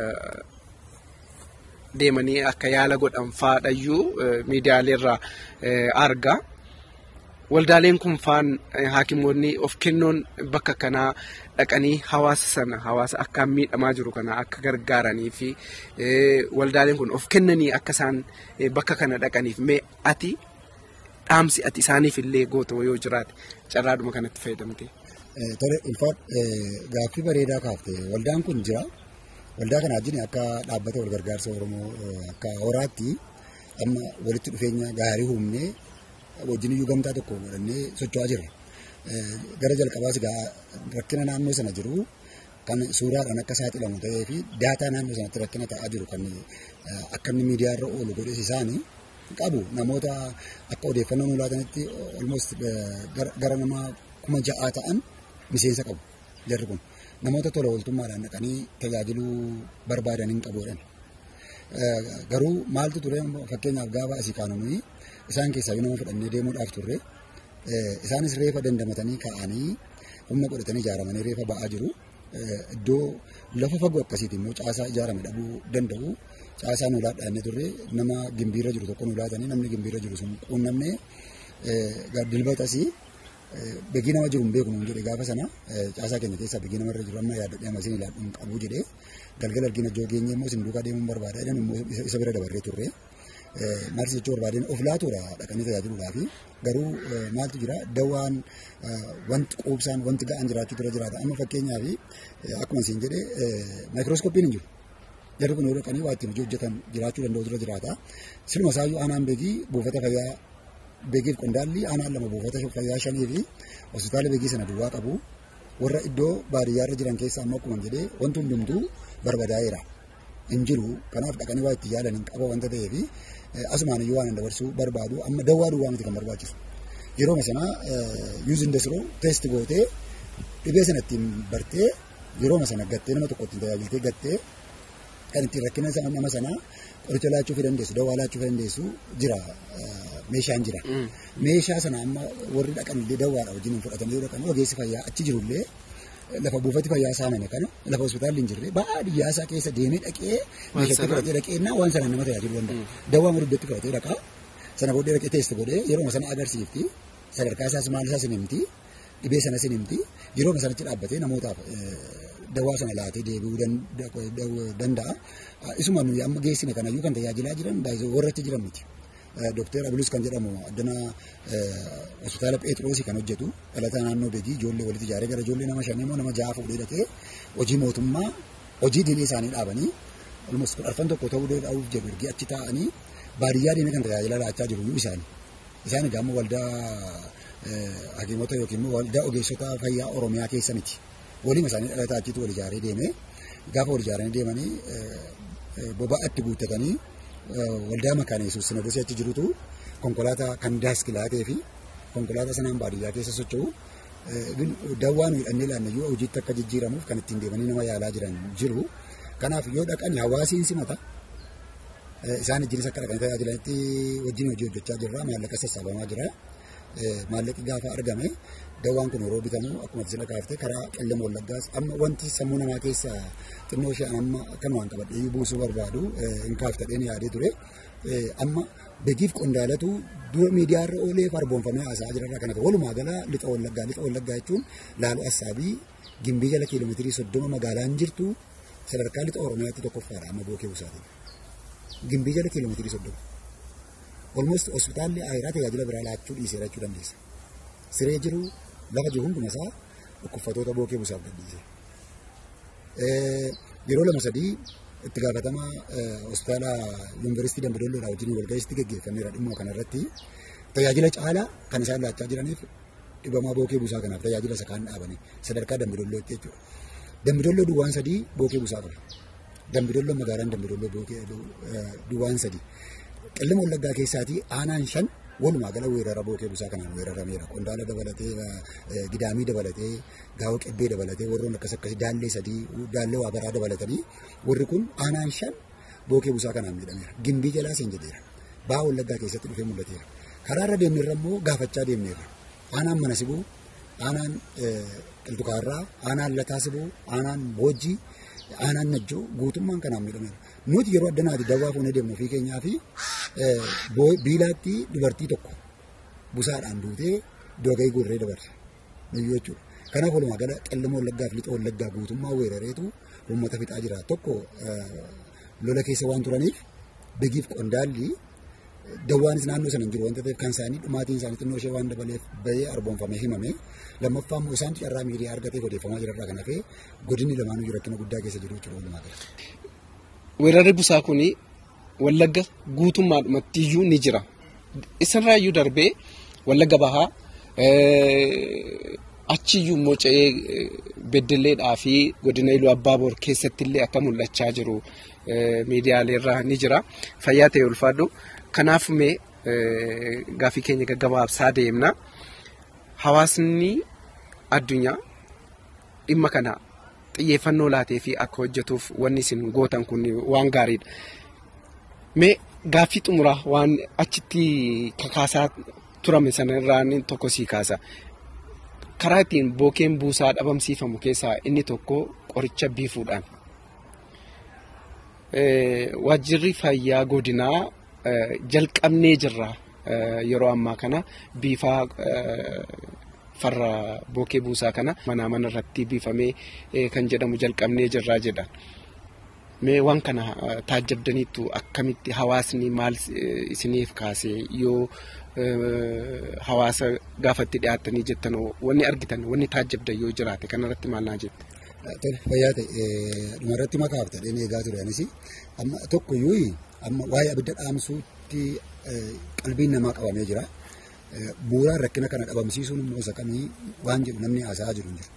deemanii akka yaala godhan faadhayyuu miidiyaalee irraa arga. Waldaaleen kun faan haakimoonni of kennuun bakka kanaa dhaqanii hawaasa akka miidhamaa jiru kana akka gargaaranii fi waldaaleen kun of kennanii akka isaan bakka kana dhaqaniif mee ati dhaamsi ati isaaniif illee gootu yoo jiraate carraadhuma kanatti fayyadamte. Tole ulfaat gaaffii bareedaa kaafte waldaan kun jira waldaa kana wajjin akka dhaabbata wal gargaarsa Oromoo akka horaatti amma walitti dhufeenya gaarii humnee wajjin iyyuu gamtaa tokko godhannee socho'aa jirra. Gara jalqabaas rakkina naannoo sana jiru kan suuraadhaan akka saaxilamu ta'ee fi daataa naannoo sanatti rakkina ta'aa jiru kan akka inni miidiyaa irra oolu godhes isaanii qabu namoota akka odeeffannoo nu laatanitti almost gara nama 6,000 ta'an miseensa qabu jarri kun namoota tola ooltummaadhaan dhaqanii tajaajiluu barbaadan hin qabuudhaan. Garuu maaltu ture fakkeenyaaf gaafa asii kaanumii isaan keessaa yoo nama fudhannee deemuudhaaf turre isaanis reefa dandamatanii ka'anii humna godhatanii ijaaramanii reefa ba'aa jiru. Iddoo lafa fagoo akkasiiti immoo caasaa ijaarame dhabuu danda'u caasaa nu laadhaannee turre nama gimbiirra jiru tokko nu laatanii namni gimbiirra jiru sun quunnamnee dilbatasii beekii nama jiru hin beeku nuun jedhe gaafa sana caasaa keenya keessaa beekii namarra jiru amma yaadadhee amma isin ilaaluun qabu jedhee galgala argina joogeenye immoo isin duukaa deemuun barbaada jedhan immoo isa bira dabarree turre. Maaltu jechuu barbaadeen of laatuudha dhaqanii tajaajiluudhaaf garuu maaltu jira dawaan wanti quubsaan wanti ga'an jiraachuu dura jiraata amma fakkeenyaaf akkuma isin jedhe maayikirooskooppiin hin jiru jarri kun yoo dhaqanii waa ittiin hojii hojjetan jiraachuu danda'u dura jiraata siluma isaayyuu aanaan beekii buufata fayyaa beekiif qondaalli aanaan 2 buufata fayyaa 5 fi hospitaala beekii sana duwwaa qabu warra iddoo baadiyyaarra jiran keessaa amma akkuma jedhee wanti hundumtuu barbadaa'eera. Hin jiru kanaaf dhaqanii waa itti yaalan hin qaba wanta ta'eef asumaan iyyuu waan dabarsuu barbaadu amma dawwaa duwwaa miti kan barbaachisu yeroo sana yuuzin dasiroo teesti gootee dhibee sana ittiin bartee yeroo sana gattee nama tokko ittiin tajaajiltee gattee kan ittiin rakkina nama sana qoricha laachuu fi dandeessu dawwaa laachuu fi dandeessu jira meeshaan jira meeshaa sana amma warri dhaqan illee dawwaadha wajjin hin fudhatan yoo dhaqan ogeessi fayyaa achi jirullee lafa buufati fayyaa saamame kana lafa hospitaalli hin jirre baadiyyaa isaa keessa deemee dhaqee meeshatti fudhatee dhaqeennaa waan sana nama tajaajiluu danda'a. Dawwaa mududdeetti fudhatee dhaqaa sana booddee dhaqee teesti godhee yeroo sana agarsiifti sadarkaa isaas maal isaas hin himti dhibee sanas hin himti yeroo sanatti dhaabbatee namootaaf dawwaa sana laatee deebi'uu danda'a. Isuma nuyi amma geessine kanayyuu kan tajaajilaa jiran warra achi jiran miti. Dooktar Abilus kan jedhamu addana hospitaala Pheexroosii kan hojjetu dhalataa naannoo beekii ijoollee walitti ijaaree gara ijoollee nama 5 immoo nama 6 fuudhee dhaqee hojii mootummaa hojii diinee isaanii dhaabanii almost 10 tokko ta'uu danda'uuf jedhu ergi achi taa'anii baadiyyaa deemee kan tajaajila laachaa jiru isaanii. Isaan egaa ammoo waldaa hakiimota yookiin immoo waldaa ogeessota fayyaa Oromiyaa keessa miti. Waliin isaanii dhalataa achitti wal ijaaree deemee gaafa wal ijaaranii deemanii boba'atti guuttatanii waldaa makaana Yesuus sinodosii achi jirutu konkolaataa kan daaskilaatee fi konkolaataa sanaan baadiyyaa keessa socho'u dawwaan hidhannee laannayyuu hojiitti akka jijjiiramuuf kan ittiin deemanii nama yaalaa jiran jiru. Kanaaf yoo dhaqan hawaasiin simata isaan ijjiinis akka dhaqanii tajaajilanitti wajjin hojii hojjechaa jirra maallaqa sassaabamaa jira. maallaqi gaafa argame dawaan kun yeroo bitamu akkuma sila kaaftee karaa qellem wallaggaas amma wanti sammuu namaa keessa xinnoo ishee amma kanumaan qabadhee buusuu barbaadu hin kaaftadheen yaadee ture amma beekiif qondaalatu dura miidiyaa irra oolee farboonfamee haasa'aa jirarraa kanatti walumaa gala lixa wallaggaa jechuun laaloo assaabii gimbii jala kiiloomeetirii 30 magaalaan jirtu sadarkaa lixa oromiyaatti tokkoffaadha amma bookee busaatiin gimbii jala kiiloomeetirii 30 almost hospitaalli aayiraa tajaajila biraa laachuu dhiisee jechuu dandeessa siree jiru lafa jiru hundumasaa dhukkubsattoota bookee busaaf gadhiise yeroo lama sadii itti gaafatama hospitaala yuunivarsiitii Dambidolloo wajjin walga'iisti geggeeffameera dhimma kanarratti tajaajila caalaa kan isaan laachaa jiraniif dhibamaa bookee busaa kanaaf tajaajila isa kaan dhaabanii sadarkaa Dambidollootti jechuudha. Dambidolloo duwwaan sadii bookee busaa qaba. Dambidolloo magaalaan Dambidolloo bookee duwwaan sadii. Qellem wallaggaa keessaatii aanaan 5 walumaa gala weerara bookee busaa kanaan weerarameera. Qondaala dabalatee gidaamii dabalatee gaawoo qebbee dabalatee warroon akkasii daallee sadii daallee waa baraa dabalatanii warri kun aanaan 5 bookee busaa kanaan miidhameera. Gimbii jalaa seen jedheera. Baa wallaggaa keessatti dhufee mul'ateera. Karaarra deemneerra immoo gaafachaa deemneerra. Aanaan mana sibuu, aanaan qilxukaarraa, aanaan lataa sibuu, aanaan boojjii, aanaan najjoo guutummaan kanaan miidhameera. Nuti yeroo addanaati dawaa fuunee deemnu ofii keenyaa fi biilaatti dubartii tokko busaadhaan duutee dogayii gurree dabarse nuyyuu jechuudha. Kanaaf walumaa gala qellem wallaggaa fi lixa wallaggaa guutummaa weerareetu uummata fixaa jira. Tokko lola keessa waan turaniif beekiif qondaalli dawwaanis naannoo sana hin jiru wanta ta'eef kan isaanii dhumaatiin isaanii xinnoo ishee waan dabaleef bahee arboonfamee himame lammaffaa immoo isaantu carraa miidiyaa argatee odeeffamaa jirarraa kan hafe godinni lamaanuu rakkina guddaa keessa jiru jechuudha walumaa gala. Weerarri busaa kuni Wallagga guutummaadhumatti iyyuu ni jira. Isarraa iyyuu darbee Wallagga bahaa achi iyyuu immoo ce'ee Beddelleedhaa fi godina Iluu Abbaaboor keessatti illee akka mul'achaa jiru miidiyaaleerraa ni jira. Fayyaa ta'e ulfaadhu. Kanaaf mee gaaffii keenya gaggabaabsaa deemna. Hawaasni addunyaa dhimma kana xiyyeeffannoo laatee fi akka hojjetuuf wanni isin gootan kun waan gaariidha. Mee gaaffii xumuraa waan achitti kakaasaa turame sanarraa tokko sii kaasa. Karaa ittiin bookeen busaa dhabamsiifamu keessaa inni tokko qoricha biifuudhaan. Waajjirri fayyaa godinaa jalqabnee jirra yeroo ammaa kana biifaa farra bookee buusaa kana mana irratti biifamee kan jedhamu jalqabnee jirraa jedha. Mee waan kana taajjabdaniittu akkamitti hawaasni maal isiniif kaasee yoo hawaasa gaafatti dhiyaattanii jettan wanni argitan wanni taajjabdan yoo jiraate kanarratti maal naa jette? Fayyaa ta'e dhumarratti makaaf ta'een eegaa ture anis amma tokkoyyuu amma waa'ee abidda dhaamsuutti qalbiin namaa qabamee jira. Bu'uuraan rakkina kana dhabamsiisuun immoo isa kamii waan jedhu namni haasa'aa jiru hin jiru.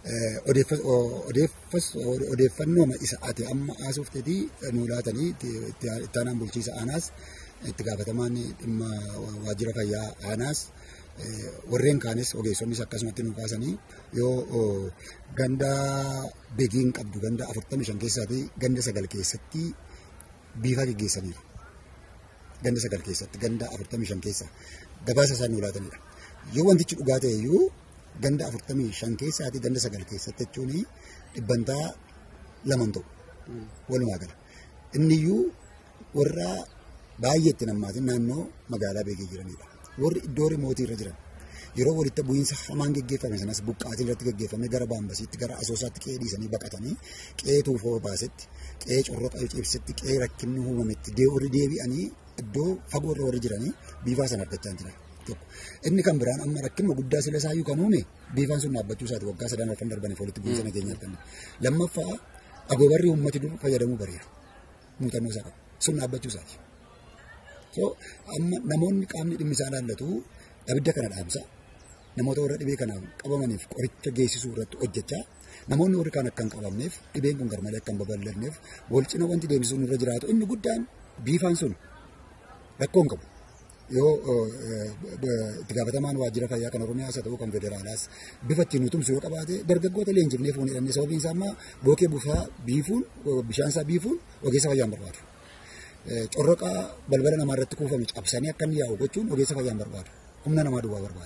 Odeeffannoo isa ati amma haasofteetii nuu laatanii itti aanaan bulchiisa aanaas itti gaafatamaan dhimma waajjira fayyaa aanaas warreen kaanis ogeessoonnis akkasumatti nu kaasanii yoo ganda beekiin qabdu ganda 45 keessaatii ganda 9 keessatti biifaa geggeessaniiru. Ganda 9 keessatti ganda 45 keessa gabaasa isaan nu laatanidha. Yoo wantichi dhugaa ta'e iyyuu ganda 45 keessaatii ganda 9 keessatti jechuun dhibbantaa 2 ta'u walumaa gala. Inni iyyuu warra baay'eetti nammaatiin naannoo magaalaa beekee jiranidha. Warri iddoo mootii irra jiran yeroo walitti bu'iinsa hamaan geggeeffame sanas buqqaatiin irratti geggeeffame gara Baambasiitti gara Asoosaatti qe'ee dhiisanii baqatanii qe'ee tuufoo baasetti qe'ee corroqa cibsetti qe'ee rakkinni uumametti warri deebi'anii iddoo fagoo irra warri jiranii biifaa sana argachaa jiran. Inni kan biraan amma rakkinuma guddaa sila isaayyuu kan uume biifaan sun dhaabbachuu isaati waggaa 3 arfan darbaniif walitti bu'iinsa nageenyaa arganne. Lammaffaa agoobarri uummati dur fayyadamuu bareera. Muuxannoo isaa qaba. Sun dhaabbachuu isaati. So amma namoonni qaamni dhimmi isaa ilaallatu abidda kana dhaamsa. Namoota warra dhibee kanaan qabamaniif qoricha geessisuu irratti hojjechaa namoonni warri kaan akka hin qabamneef dhibeen kun garmalee akka hin babal'anneef wal cina wanti deemsisuun irra jiraatu inni guddaan biifaan sun rakkoo hin qabu. Yoo itti gaafatamaan waajjira fayyaa kan Oromiyaas haa ta'u kan federaalaas bifa ittiin nutumsu yoo qabaate dargaggoota leenjifnee fuunee dhabnee sababiin isaa ammaa bookee busaa biifuun bishaan isaa biifuun ogeessa fayyaan barbaadu. Corroqa balbala namaa irratti kuufame cabsanii akka inni yaa'u gochuun ogeessa fayyaan barbaadu. Humna namaa duwwaa barbaada.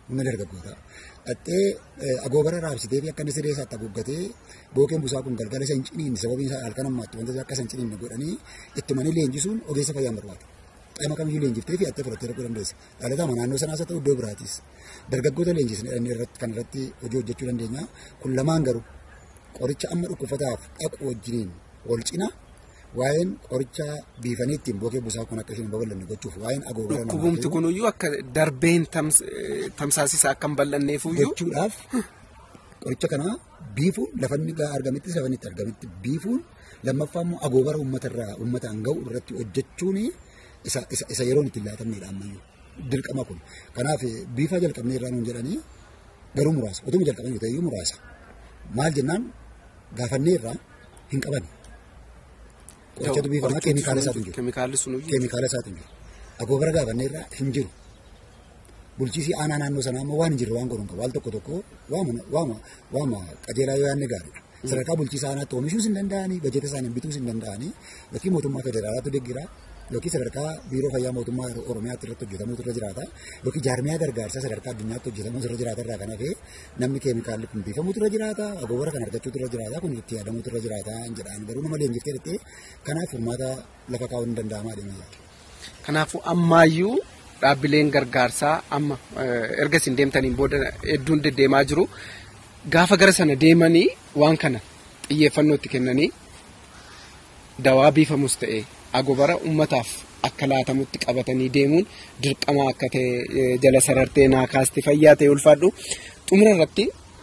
humna dargaggoota. Dhattee agoobara raabsitee fi akka inni siree isaatti haguuggatee bookeen busaa kun galgala isa hin ciniinne sababiin isaa halkan ammaatti wanta akka isa hin ciniinne godhanii ittumanii leenjisuun ogeessa fayyaa barbaada. Qaama kamiyyuu leenjiftee fi attee fudhattee dhaquu dandeessa. Dhalataa naannoo sanaas haa ta'u iddoo biraatis. Dargaggoota leenjisnee kan irratti hojii hojjechuu dandeenya. Kun lamaan garuu qoricha amma dhukkubsataaf dhaqu wajjiniin wal cina waa'een qoricha biifanii ittiin bookee busaa kun akka isheen babal'anne gochuuf waa'een agoobara namaa dhukkubumti kunuyyuu akka darbeen tamsaasisaa akka hin bal'anneefuyyuu gochuudhaaf qoricha kana biifuun lafanni argametti lafanni itti argametti biifuun lammaffaa immoo agoobara uummataan ga'u irratti hojjechuun isa yeroon itti laatamneedha ammayyuu dirqama kun. Kanaaf biifaa jalqabnee irraa nuun jedhanii garuu muraasa utuma jalqabanii ta'eyyuu muraasa maal jennaan gaafannee irraa hin qaban. Qorichatu biifamaa keemikaala isaatiin jiru. Keemikaala isaatiin jiru. Agoobara gaafannee irraa hin jiru. Bulchiisii aanaa naannoo sanaa ammoo waan hin jirre waan godhuun qabu. Waal tokko waama qajeelaa yoo yaadne gaariidha. Sadarkaa bulchiisa aanaatti oomishuus hin danda'anii, bajeeta isaanii bituus hin danda'anii, yookiin mootummaa federaalaatu deeggira, yookiin sadarkaa biiroo fayyaa mootummaa Oromiyaatti irratti hojjetamuutu irra jiraata, yookiin jaarmiyaa gargaarsaa sadarkaa addunyaatti hojjetamuutu irra jiraata irraa kan hafe namni keemikaalli kun biifamuutu irra jiraata, agoobara kan argachuutu irra jiraata, kun itti yaadamuutu irra jiraata jedhaan garuu nama leenjiftee jettee kanaaf furmaata lafa kaa'uun hin danda'amaa deemaa jira. Kanaafuu ammaayyuu dhaabbileen gargaarsaa amma erga isin deemtaniin booda hedduun deddeemaa jiru. Gaafa gara sana deemanii waan kana xiyyeeffannootti kennanii dawaa biifamus ta'e agoobara uummataaf akka laatamutti qabatanii deemuun dirqama akka ta'e jala sarartee naakaasti fayyaa ta'e ulfaadhu. Xumura irratti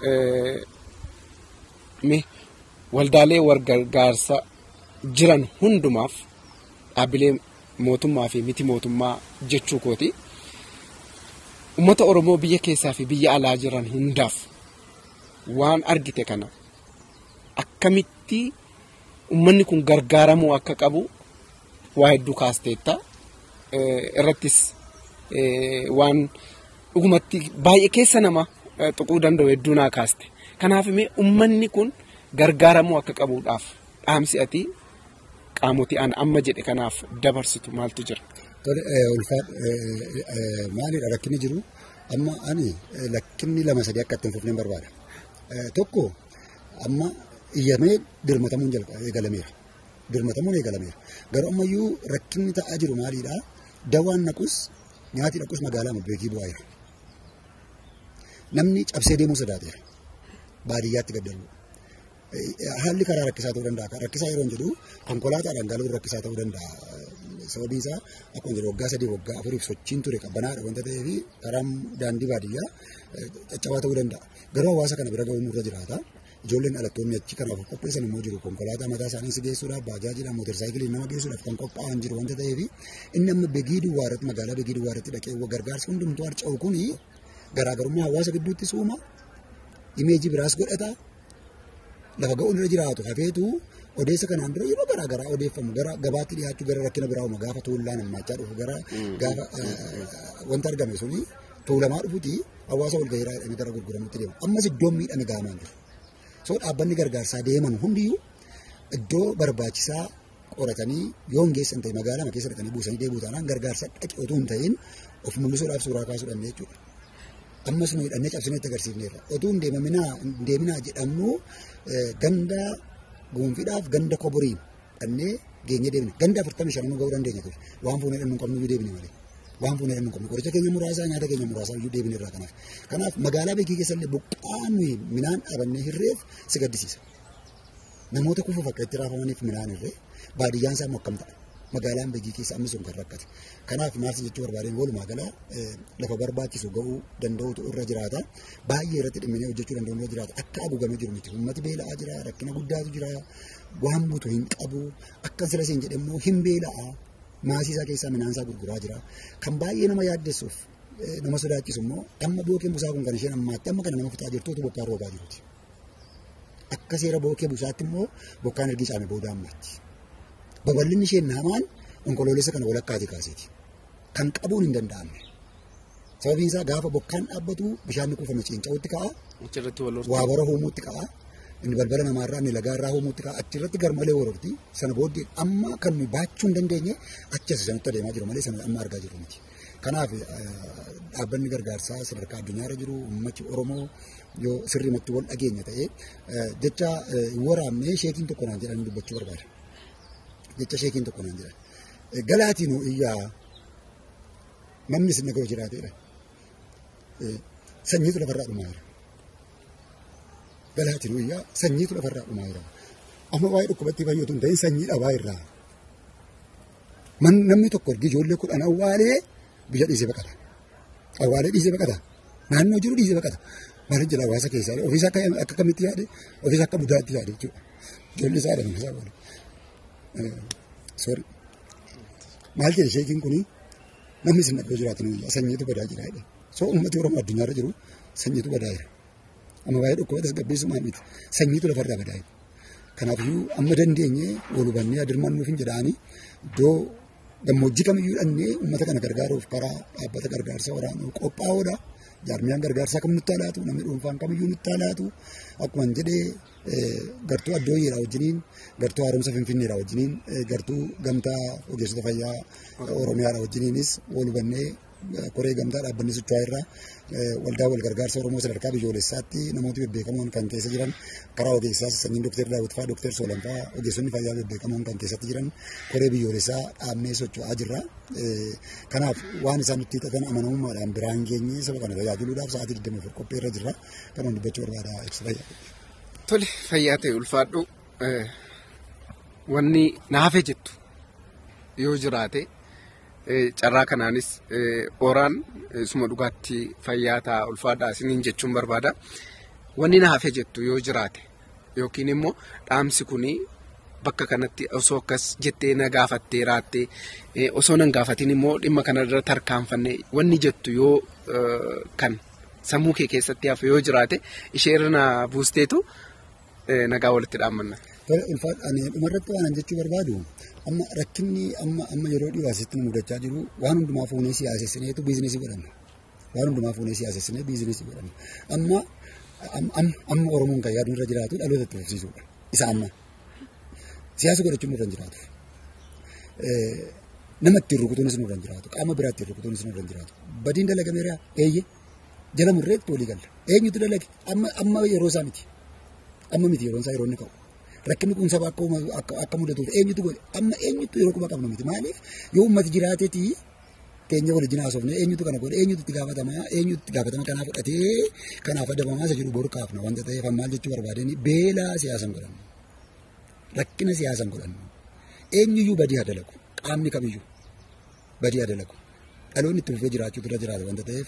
waldaalee gargaarsa jiran hundumaaf dhaabbilee mootummaa fi miti mootummaa jechuu kooti. Uummata Oromoo biyya keessaa fi biyya alaa jiran hundaaf waan argite kana akkamitti uummanni kun gargaaramuu akka qabu waa hedduu kaasteetta. Irrattis waan dhugumatti baay'ee keessa nama tuquu danda'u hedduu naa kaaste. Kanaaf uummanni kun gargaaramuu akka qabuudhaaf dhaamsi ati qaamotii aan amma jedhe kanaaf dabarsitu maaltu jira? Maalidha rakkinni jiru? Amma ani lakkinni lama sadii akka ittiin fufneen barbaada. Tokko amma iyyamee dirmatamuun eegalameera. Garuu ammayyuu rakkinni ta'aa jiru maalidha? Dawaan naqus nyaati dhaqus magaalaa beekii bu'aa jira. Namni cabsee deemuu sodaateera. Baadiyyaatti gaddarbu. Haalli karaa rakkisaa ta'uu danda'a. Rakkisaa yeroo jedhu konkolaataadhaan galuun rakkisaa ta'uu danda'a. Sababiin isaa akkuma jedhu waggaa 3 waggaa 4 sochiin ture qabbanaadha wanta ta'eef karaan daandii baadiyyaa caccabaa ta'uu danda'a. Garuu hawaasa kana bira ga'uun irra jiraata. Ijoolleen dhalattoonni achi kanaaf qopheessan immoo jiru. Konkolaataa mataa isaanii si geessuudhaaf, baajaajiidhaan, mootorsaayikiliin nama geessuudhaaf kan qophaa'an jiru wanta ta'eef inni amma Begii Duwwaa irratti magaalaa Begii Duwwaa irratti dhaqee gargaarsa hundumtuu harca'u kuni garaagarummaa hawaasa gidduutti uuma. Imeejii biraas godhata. Lafa ga'uun irra jiraatu hafeetu odeessa kanaan dura yeroo garaagaraa odeeffamu gara gabaatti dhiyaachuu gara rakkina biraa uuma gaafa tuullaan hammaachaa dhufu gara gaafa wanta argame suni tuulamaa dhufuti hawaasa walgahiiraa jedhamee gara gurguramutti deema. Ammas iddoon miidhame gaamaan jiru. So dhaabbanni gargaarsaa deeman hundiyyuu iddoo barbaachisaa qoratanii yoo hin geessan ta'e magaalaa keessa dhaqanii buusanii deebuu taanaan gargaarsa dhaqi otoo hin ta'in of mul'isuudhaaf suuraa kaasuudhaan jechuudha. Ammas nu hidhannee cabsinee itti agarsiifneerra. Otoo hin deeminaa jedhamu ganda guunfiidhaaf ganda koboriin dhannee geenye deemne. Ganda 45 nu ga'uu dandeenya ture. Waan fuunee dhannu qabnu iyyuu deebine malee. Waan fuunee dhannu qabnu qoricha keenya muraasaa nyaata keenya muraasaa iyyuu deebine irraa kanaaf. Kanaaf magaalaa Begii keessallee buqqaan nuyi midhaan dhaabannee hirreef si gaddisiisa. Namoota kufuuf akka itti raafamaniif midhaan hirree baadiyyaan isaa immoo akkam ta'a. Magaalaan Begii keessa amma sun kan rakkate. Kanaaf maal jechuu barbaadeen walumaa gala lafa barbaachisu ga'uu danda'utu irra jiraata. Baay'ee irratti dhimminee hojjechuu danda'u irra jiraata. Akka haguugamee jiru miti. Uummati beela'aa jira, rakkina guddaatu jira, waan butu hin qabu. Akka sila siin jedhe immoo hin beela'a. Maasii isaa keessaa midhaan isaa gurguraa jira. Kan baay'ee nama yaaddessuuf nama sodaachisu immoo amma bookeen busaa kun kan isheen ammaatti amma kana nama fixaa jirtuutu bokkaan roobaa jiruuti. Akka seera bookee busaatti immoo bokkaan ergi caame booda ammaatti. Babal'inni isheen naamaan onkoloolessa kana walakkaatii kaaseeti. Kan qabuun hin danda'amne. Sababiin isaa gaafa bokkaan dhaabbatu bishaan kuufame ciinca'uutti ka'a. Waa bara houmuutti ka'a. Inni balbala namaarraa inni lagaarraa houmuutti ka'a. Achirratti garmalee warorti. Sana booddee amma kan nuyi baachuu hin dandeenye achas sanatti adeemaa jiru malee sana amma argaa jirru miti. Kanaaf dhaabbanni gargaarsaa sadarkaa addunyaarra jiru uummati Oromoo yoo sirriimatti wal dhageenya ta'ee jecha waraabnee sheekiin tokko naan jedhan dubbachuu barbaada. Jecha sheekiin tokko naan jedhan. Galaatiin iyyaa namni sinna ga'u jiraateedha. Sanyiitu lafarraa dhumaa jira. Galaatiin iyyaa sanyiitu lafarraa dhumaa jira. Amma waa'ee dhukkubatti fayyadu hin ta'in sanyii dhabaa irraa. Namni tokko ergi ijoollee 10 awwaalee biyya dhiisee baqata. Awwaalee dhiisee baqata. Naannoo jiru dhiisee baqata. Maaliif jira hawaasa keessaa ofiis akka kamitti yaade ofiis akka budaatti yaade jechuudha. Ijoollee isaa dha isaa waliin. Sorry. Maal jedhe sheekiin kuni namni isin dhabboo jiraatu sanyiitu badaa jira jedhe. So uummati Oromoo addunyaarra jiru sanyiitu badaa jira. Amma baay'ee dhukkuba tasgabbeessumaa miti. Sanyiitu lafarraa badaa jira. Kanaafuu amma dandeenye wal hubannee adirmannuuf hin jedhaanii iddoo gammoojjii kamiyyuu dhannee uummata kana gargaaruuf karaa dhaabbata gargaarsa waraanuu qophaa'uudha. Jaarmiyaan gargaarsaa kam nutti alaatu namni dhuunfaan kamiyyuu nutti alaatu akkuma jedhee gartuu addooyyeedha wajjiniin gartuu haaromsa finfinneedha wajjiniin gartuu gamtaa ogeessota fayyaa Oromiyaadha wajjiniinis wal hubannee koree gamtaa dhaabbanni socho'aa irraa waldaa wal gargaarsa Oromoo sadarkaa biyyoolessaatti namooti bebbeekamoon kan keessa jiran karaa ogeessaas sanyiin Dookter Daawit fa'aa Dookter Soolan fa'aa ogeessonni fayyaa bebbeekamoon kan keessatti jiran koree biyyoolessaa dhaabnee socho'aa jirra. Kanaaf waan isaan nutti hidhatan amanamummaadhaan biraan geenyee saba kana tajaajiluudhaaf sa'aatii 24 qophii irra jirra. Kanan dubbachuu barbaada ibsa fayyaa. Tole fayyaa ta'e ulfaadhu wanni naafe jettu yoo jiraate carraa kanaanis oraan suma dhugaatti fayyaa ta'a ulfaadhaa isiniin jechuun barbaada. Wanni naafe jettu yoo jiraate yookiin immoo dhaamsi kuni bakka kanatti osoo akkas jettee na gaafattee raattee osoo nan gaafatin immoo dhimma kanarra tarkaanfanne wanni jettu yoo kan sammuu kee keessatti hafe yoo jiraate ishee irra na buusteetu nagaa walitti dhaammanna. Ani dhumarratti waan jechuu barbaadu amma rakkinni amma yeroo dhiyoo asitti nu mudachaa jiru waan hundumaa fuunee siyaasessineetu biizinesii godhanna. Waan hundumaa fuunee siyaasessinee biizinesii godhanna. Amma Oromoon kan yaadu irra jiraatu dhaloota itti fufsiisuudha. Isa amma siyaasa godhachuun nurra hin jiraatu. Nama ittiin rukutuunis nurra hin jiraatu. Qaama biraa ittiin rukutuunis nurra hin jiraatu. Badiin dalagameera eeyyee jala murreetti walii galla. Eenyutu dalage amma yeroo isaa miti. Amma miti yeroo isaa yeroo inni ka'u. Rakkinni kun saba akka mudatuuf eenyutu godhe amma eenyutu yeroo kuma qabna miti maaliif yoo uummati jiraateeti keenya waliin haasofne eenyutu kana godhe eenyutu itti gaafatama kanaaf fudhatee kanaaf adabamaa isa jedhu boru kaafna wanta ta'eef maal jechuu barbaadeni beelaa siyaasan godhannu rakkina siyaasan godhannu eenyuyyuu badii haa dalagu qaamni kamiyyuu badii haa dalagu dhaloonni itti fufee jiraachuutu irra jiraata wanta ta'eef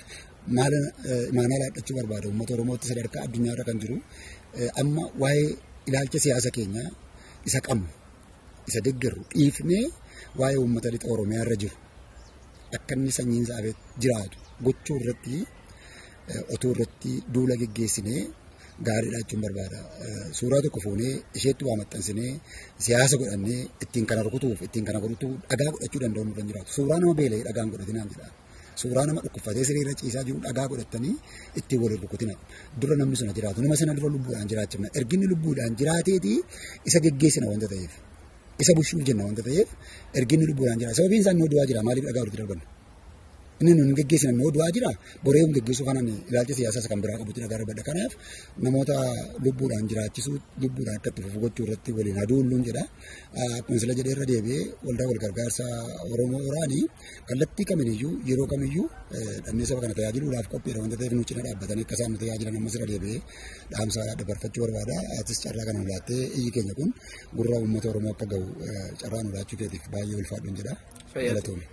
imaanaa laadhachuu barbaada uummata Oromootti sadarkaa addunyaarra kan jiru amma waa'ee ilaalcha siyaasa keenyaa isa qabnu isa deeggaru dhiifnee waa'ee uummata lixa Oromiyaa irra jiru akka inni sanyiin isaa jiraatu gochuu irratti otoo irratti duula geggeessinee gaariidha jechuun barbaada. Suuraa tokko fuunee isheetti waa maxxansinee siyaasa godhannee ittiin kana rukutuuf ittiin kana godhutu dhagaa godhachuu danda'u nurra hin jiraatu. Suuraa nama beela'ee dhagaan godhatinaan jedha. Suuraa nama dhukkubfatee siriirra ciisaa jiru dhagaa godhatanii ittiin waliin rukutina. Dura namni sana jiraatu. Nama sana dura lubbuudhaan jiraachifna. Erginni lubbuudhaan jiraateeti isa geggeessina wanta ta'eef. Isa bushuuf jenna wanta ta'eef erginni lubbuudhaan jiraata. Sababiin isaan noo du'aa jira. Maaliif dhagaa walitti darbanna? Inni nun geggeessina noo du'aa jira. Boree hun geggeessuu kanaan ilaalcha siyaasaa kan biraa qabutti dhagaa darbadha. Kanaaf namoota lubbuudhaan jiraachisuu lubbuudhaan akka itti fufu gochuu irratti waliin aduulluun jedha. Akkuma sila jedhee irra deebi'ee waldaa wal gargaarsa Oromoo Oraanii kallattii kamiyyuu yeroo kamiyyuu dhannee saba kana tajaajiluudhaaf qophiidha wanta ta'eef nu cina dhaabbatanii akka isaan nu tajaajilan ammas irra deebi'ee dhaamsa dabarfachuu barbaada. Atis carraa kana ulaattee iyyi keenya kun gurra uummata Oromoo akka ga'u carraa nu laachuu keetiif baay'ee ulfaadhuun jedha. Galatoomne.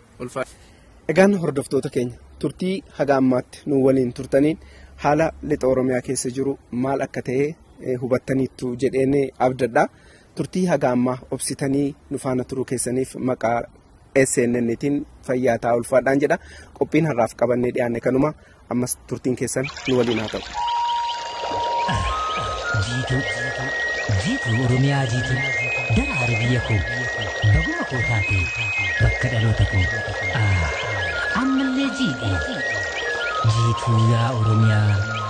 Egaan hordoftoota keenya turtii haga ammaatti nu waliin turtaniin haala lixa Oromiyaa keessa jiru maal akka ta'e hubattaniittu jedheen abdadha. Turtii haga ammaa obsitanii nu faana turuu keessaniif maqaa SNNtiin fayyaa ta'aa ulfaadhaan jedha. Qophiin har'aaf qabannee dhiyaanne kanuma ammas turtiin keessan nu waliin haa ta'u. Jiituu Oromiyaa jiituu daraare biyya koo baguma koo taate bakka dhaloota koo ammallee jiidhe jiituu yaa Oromiyaa.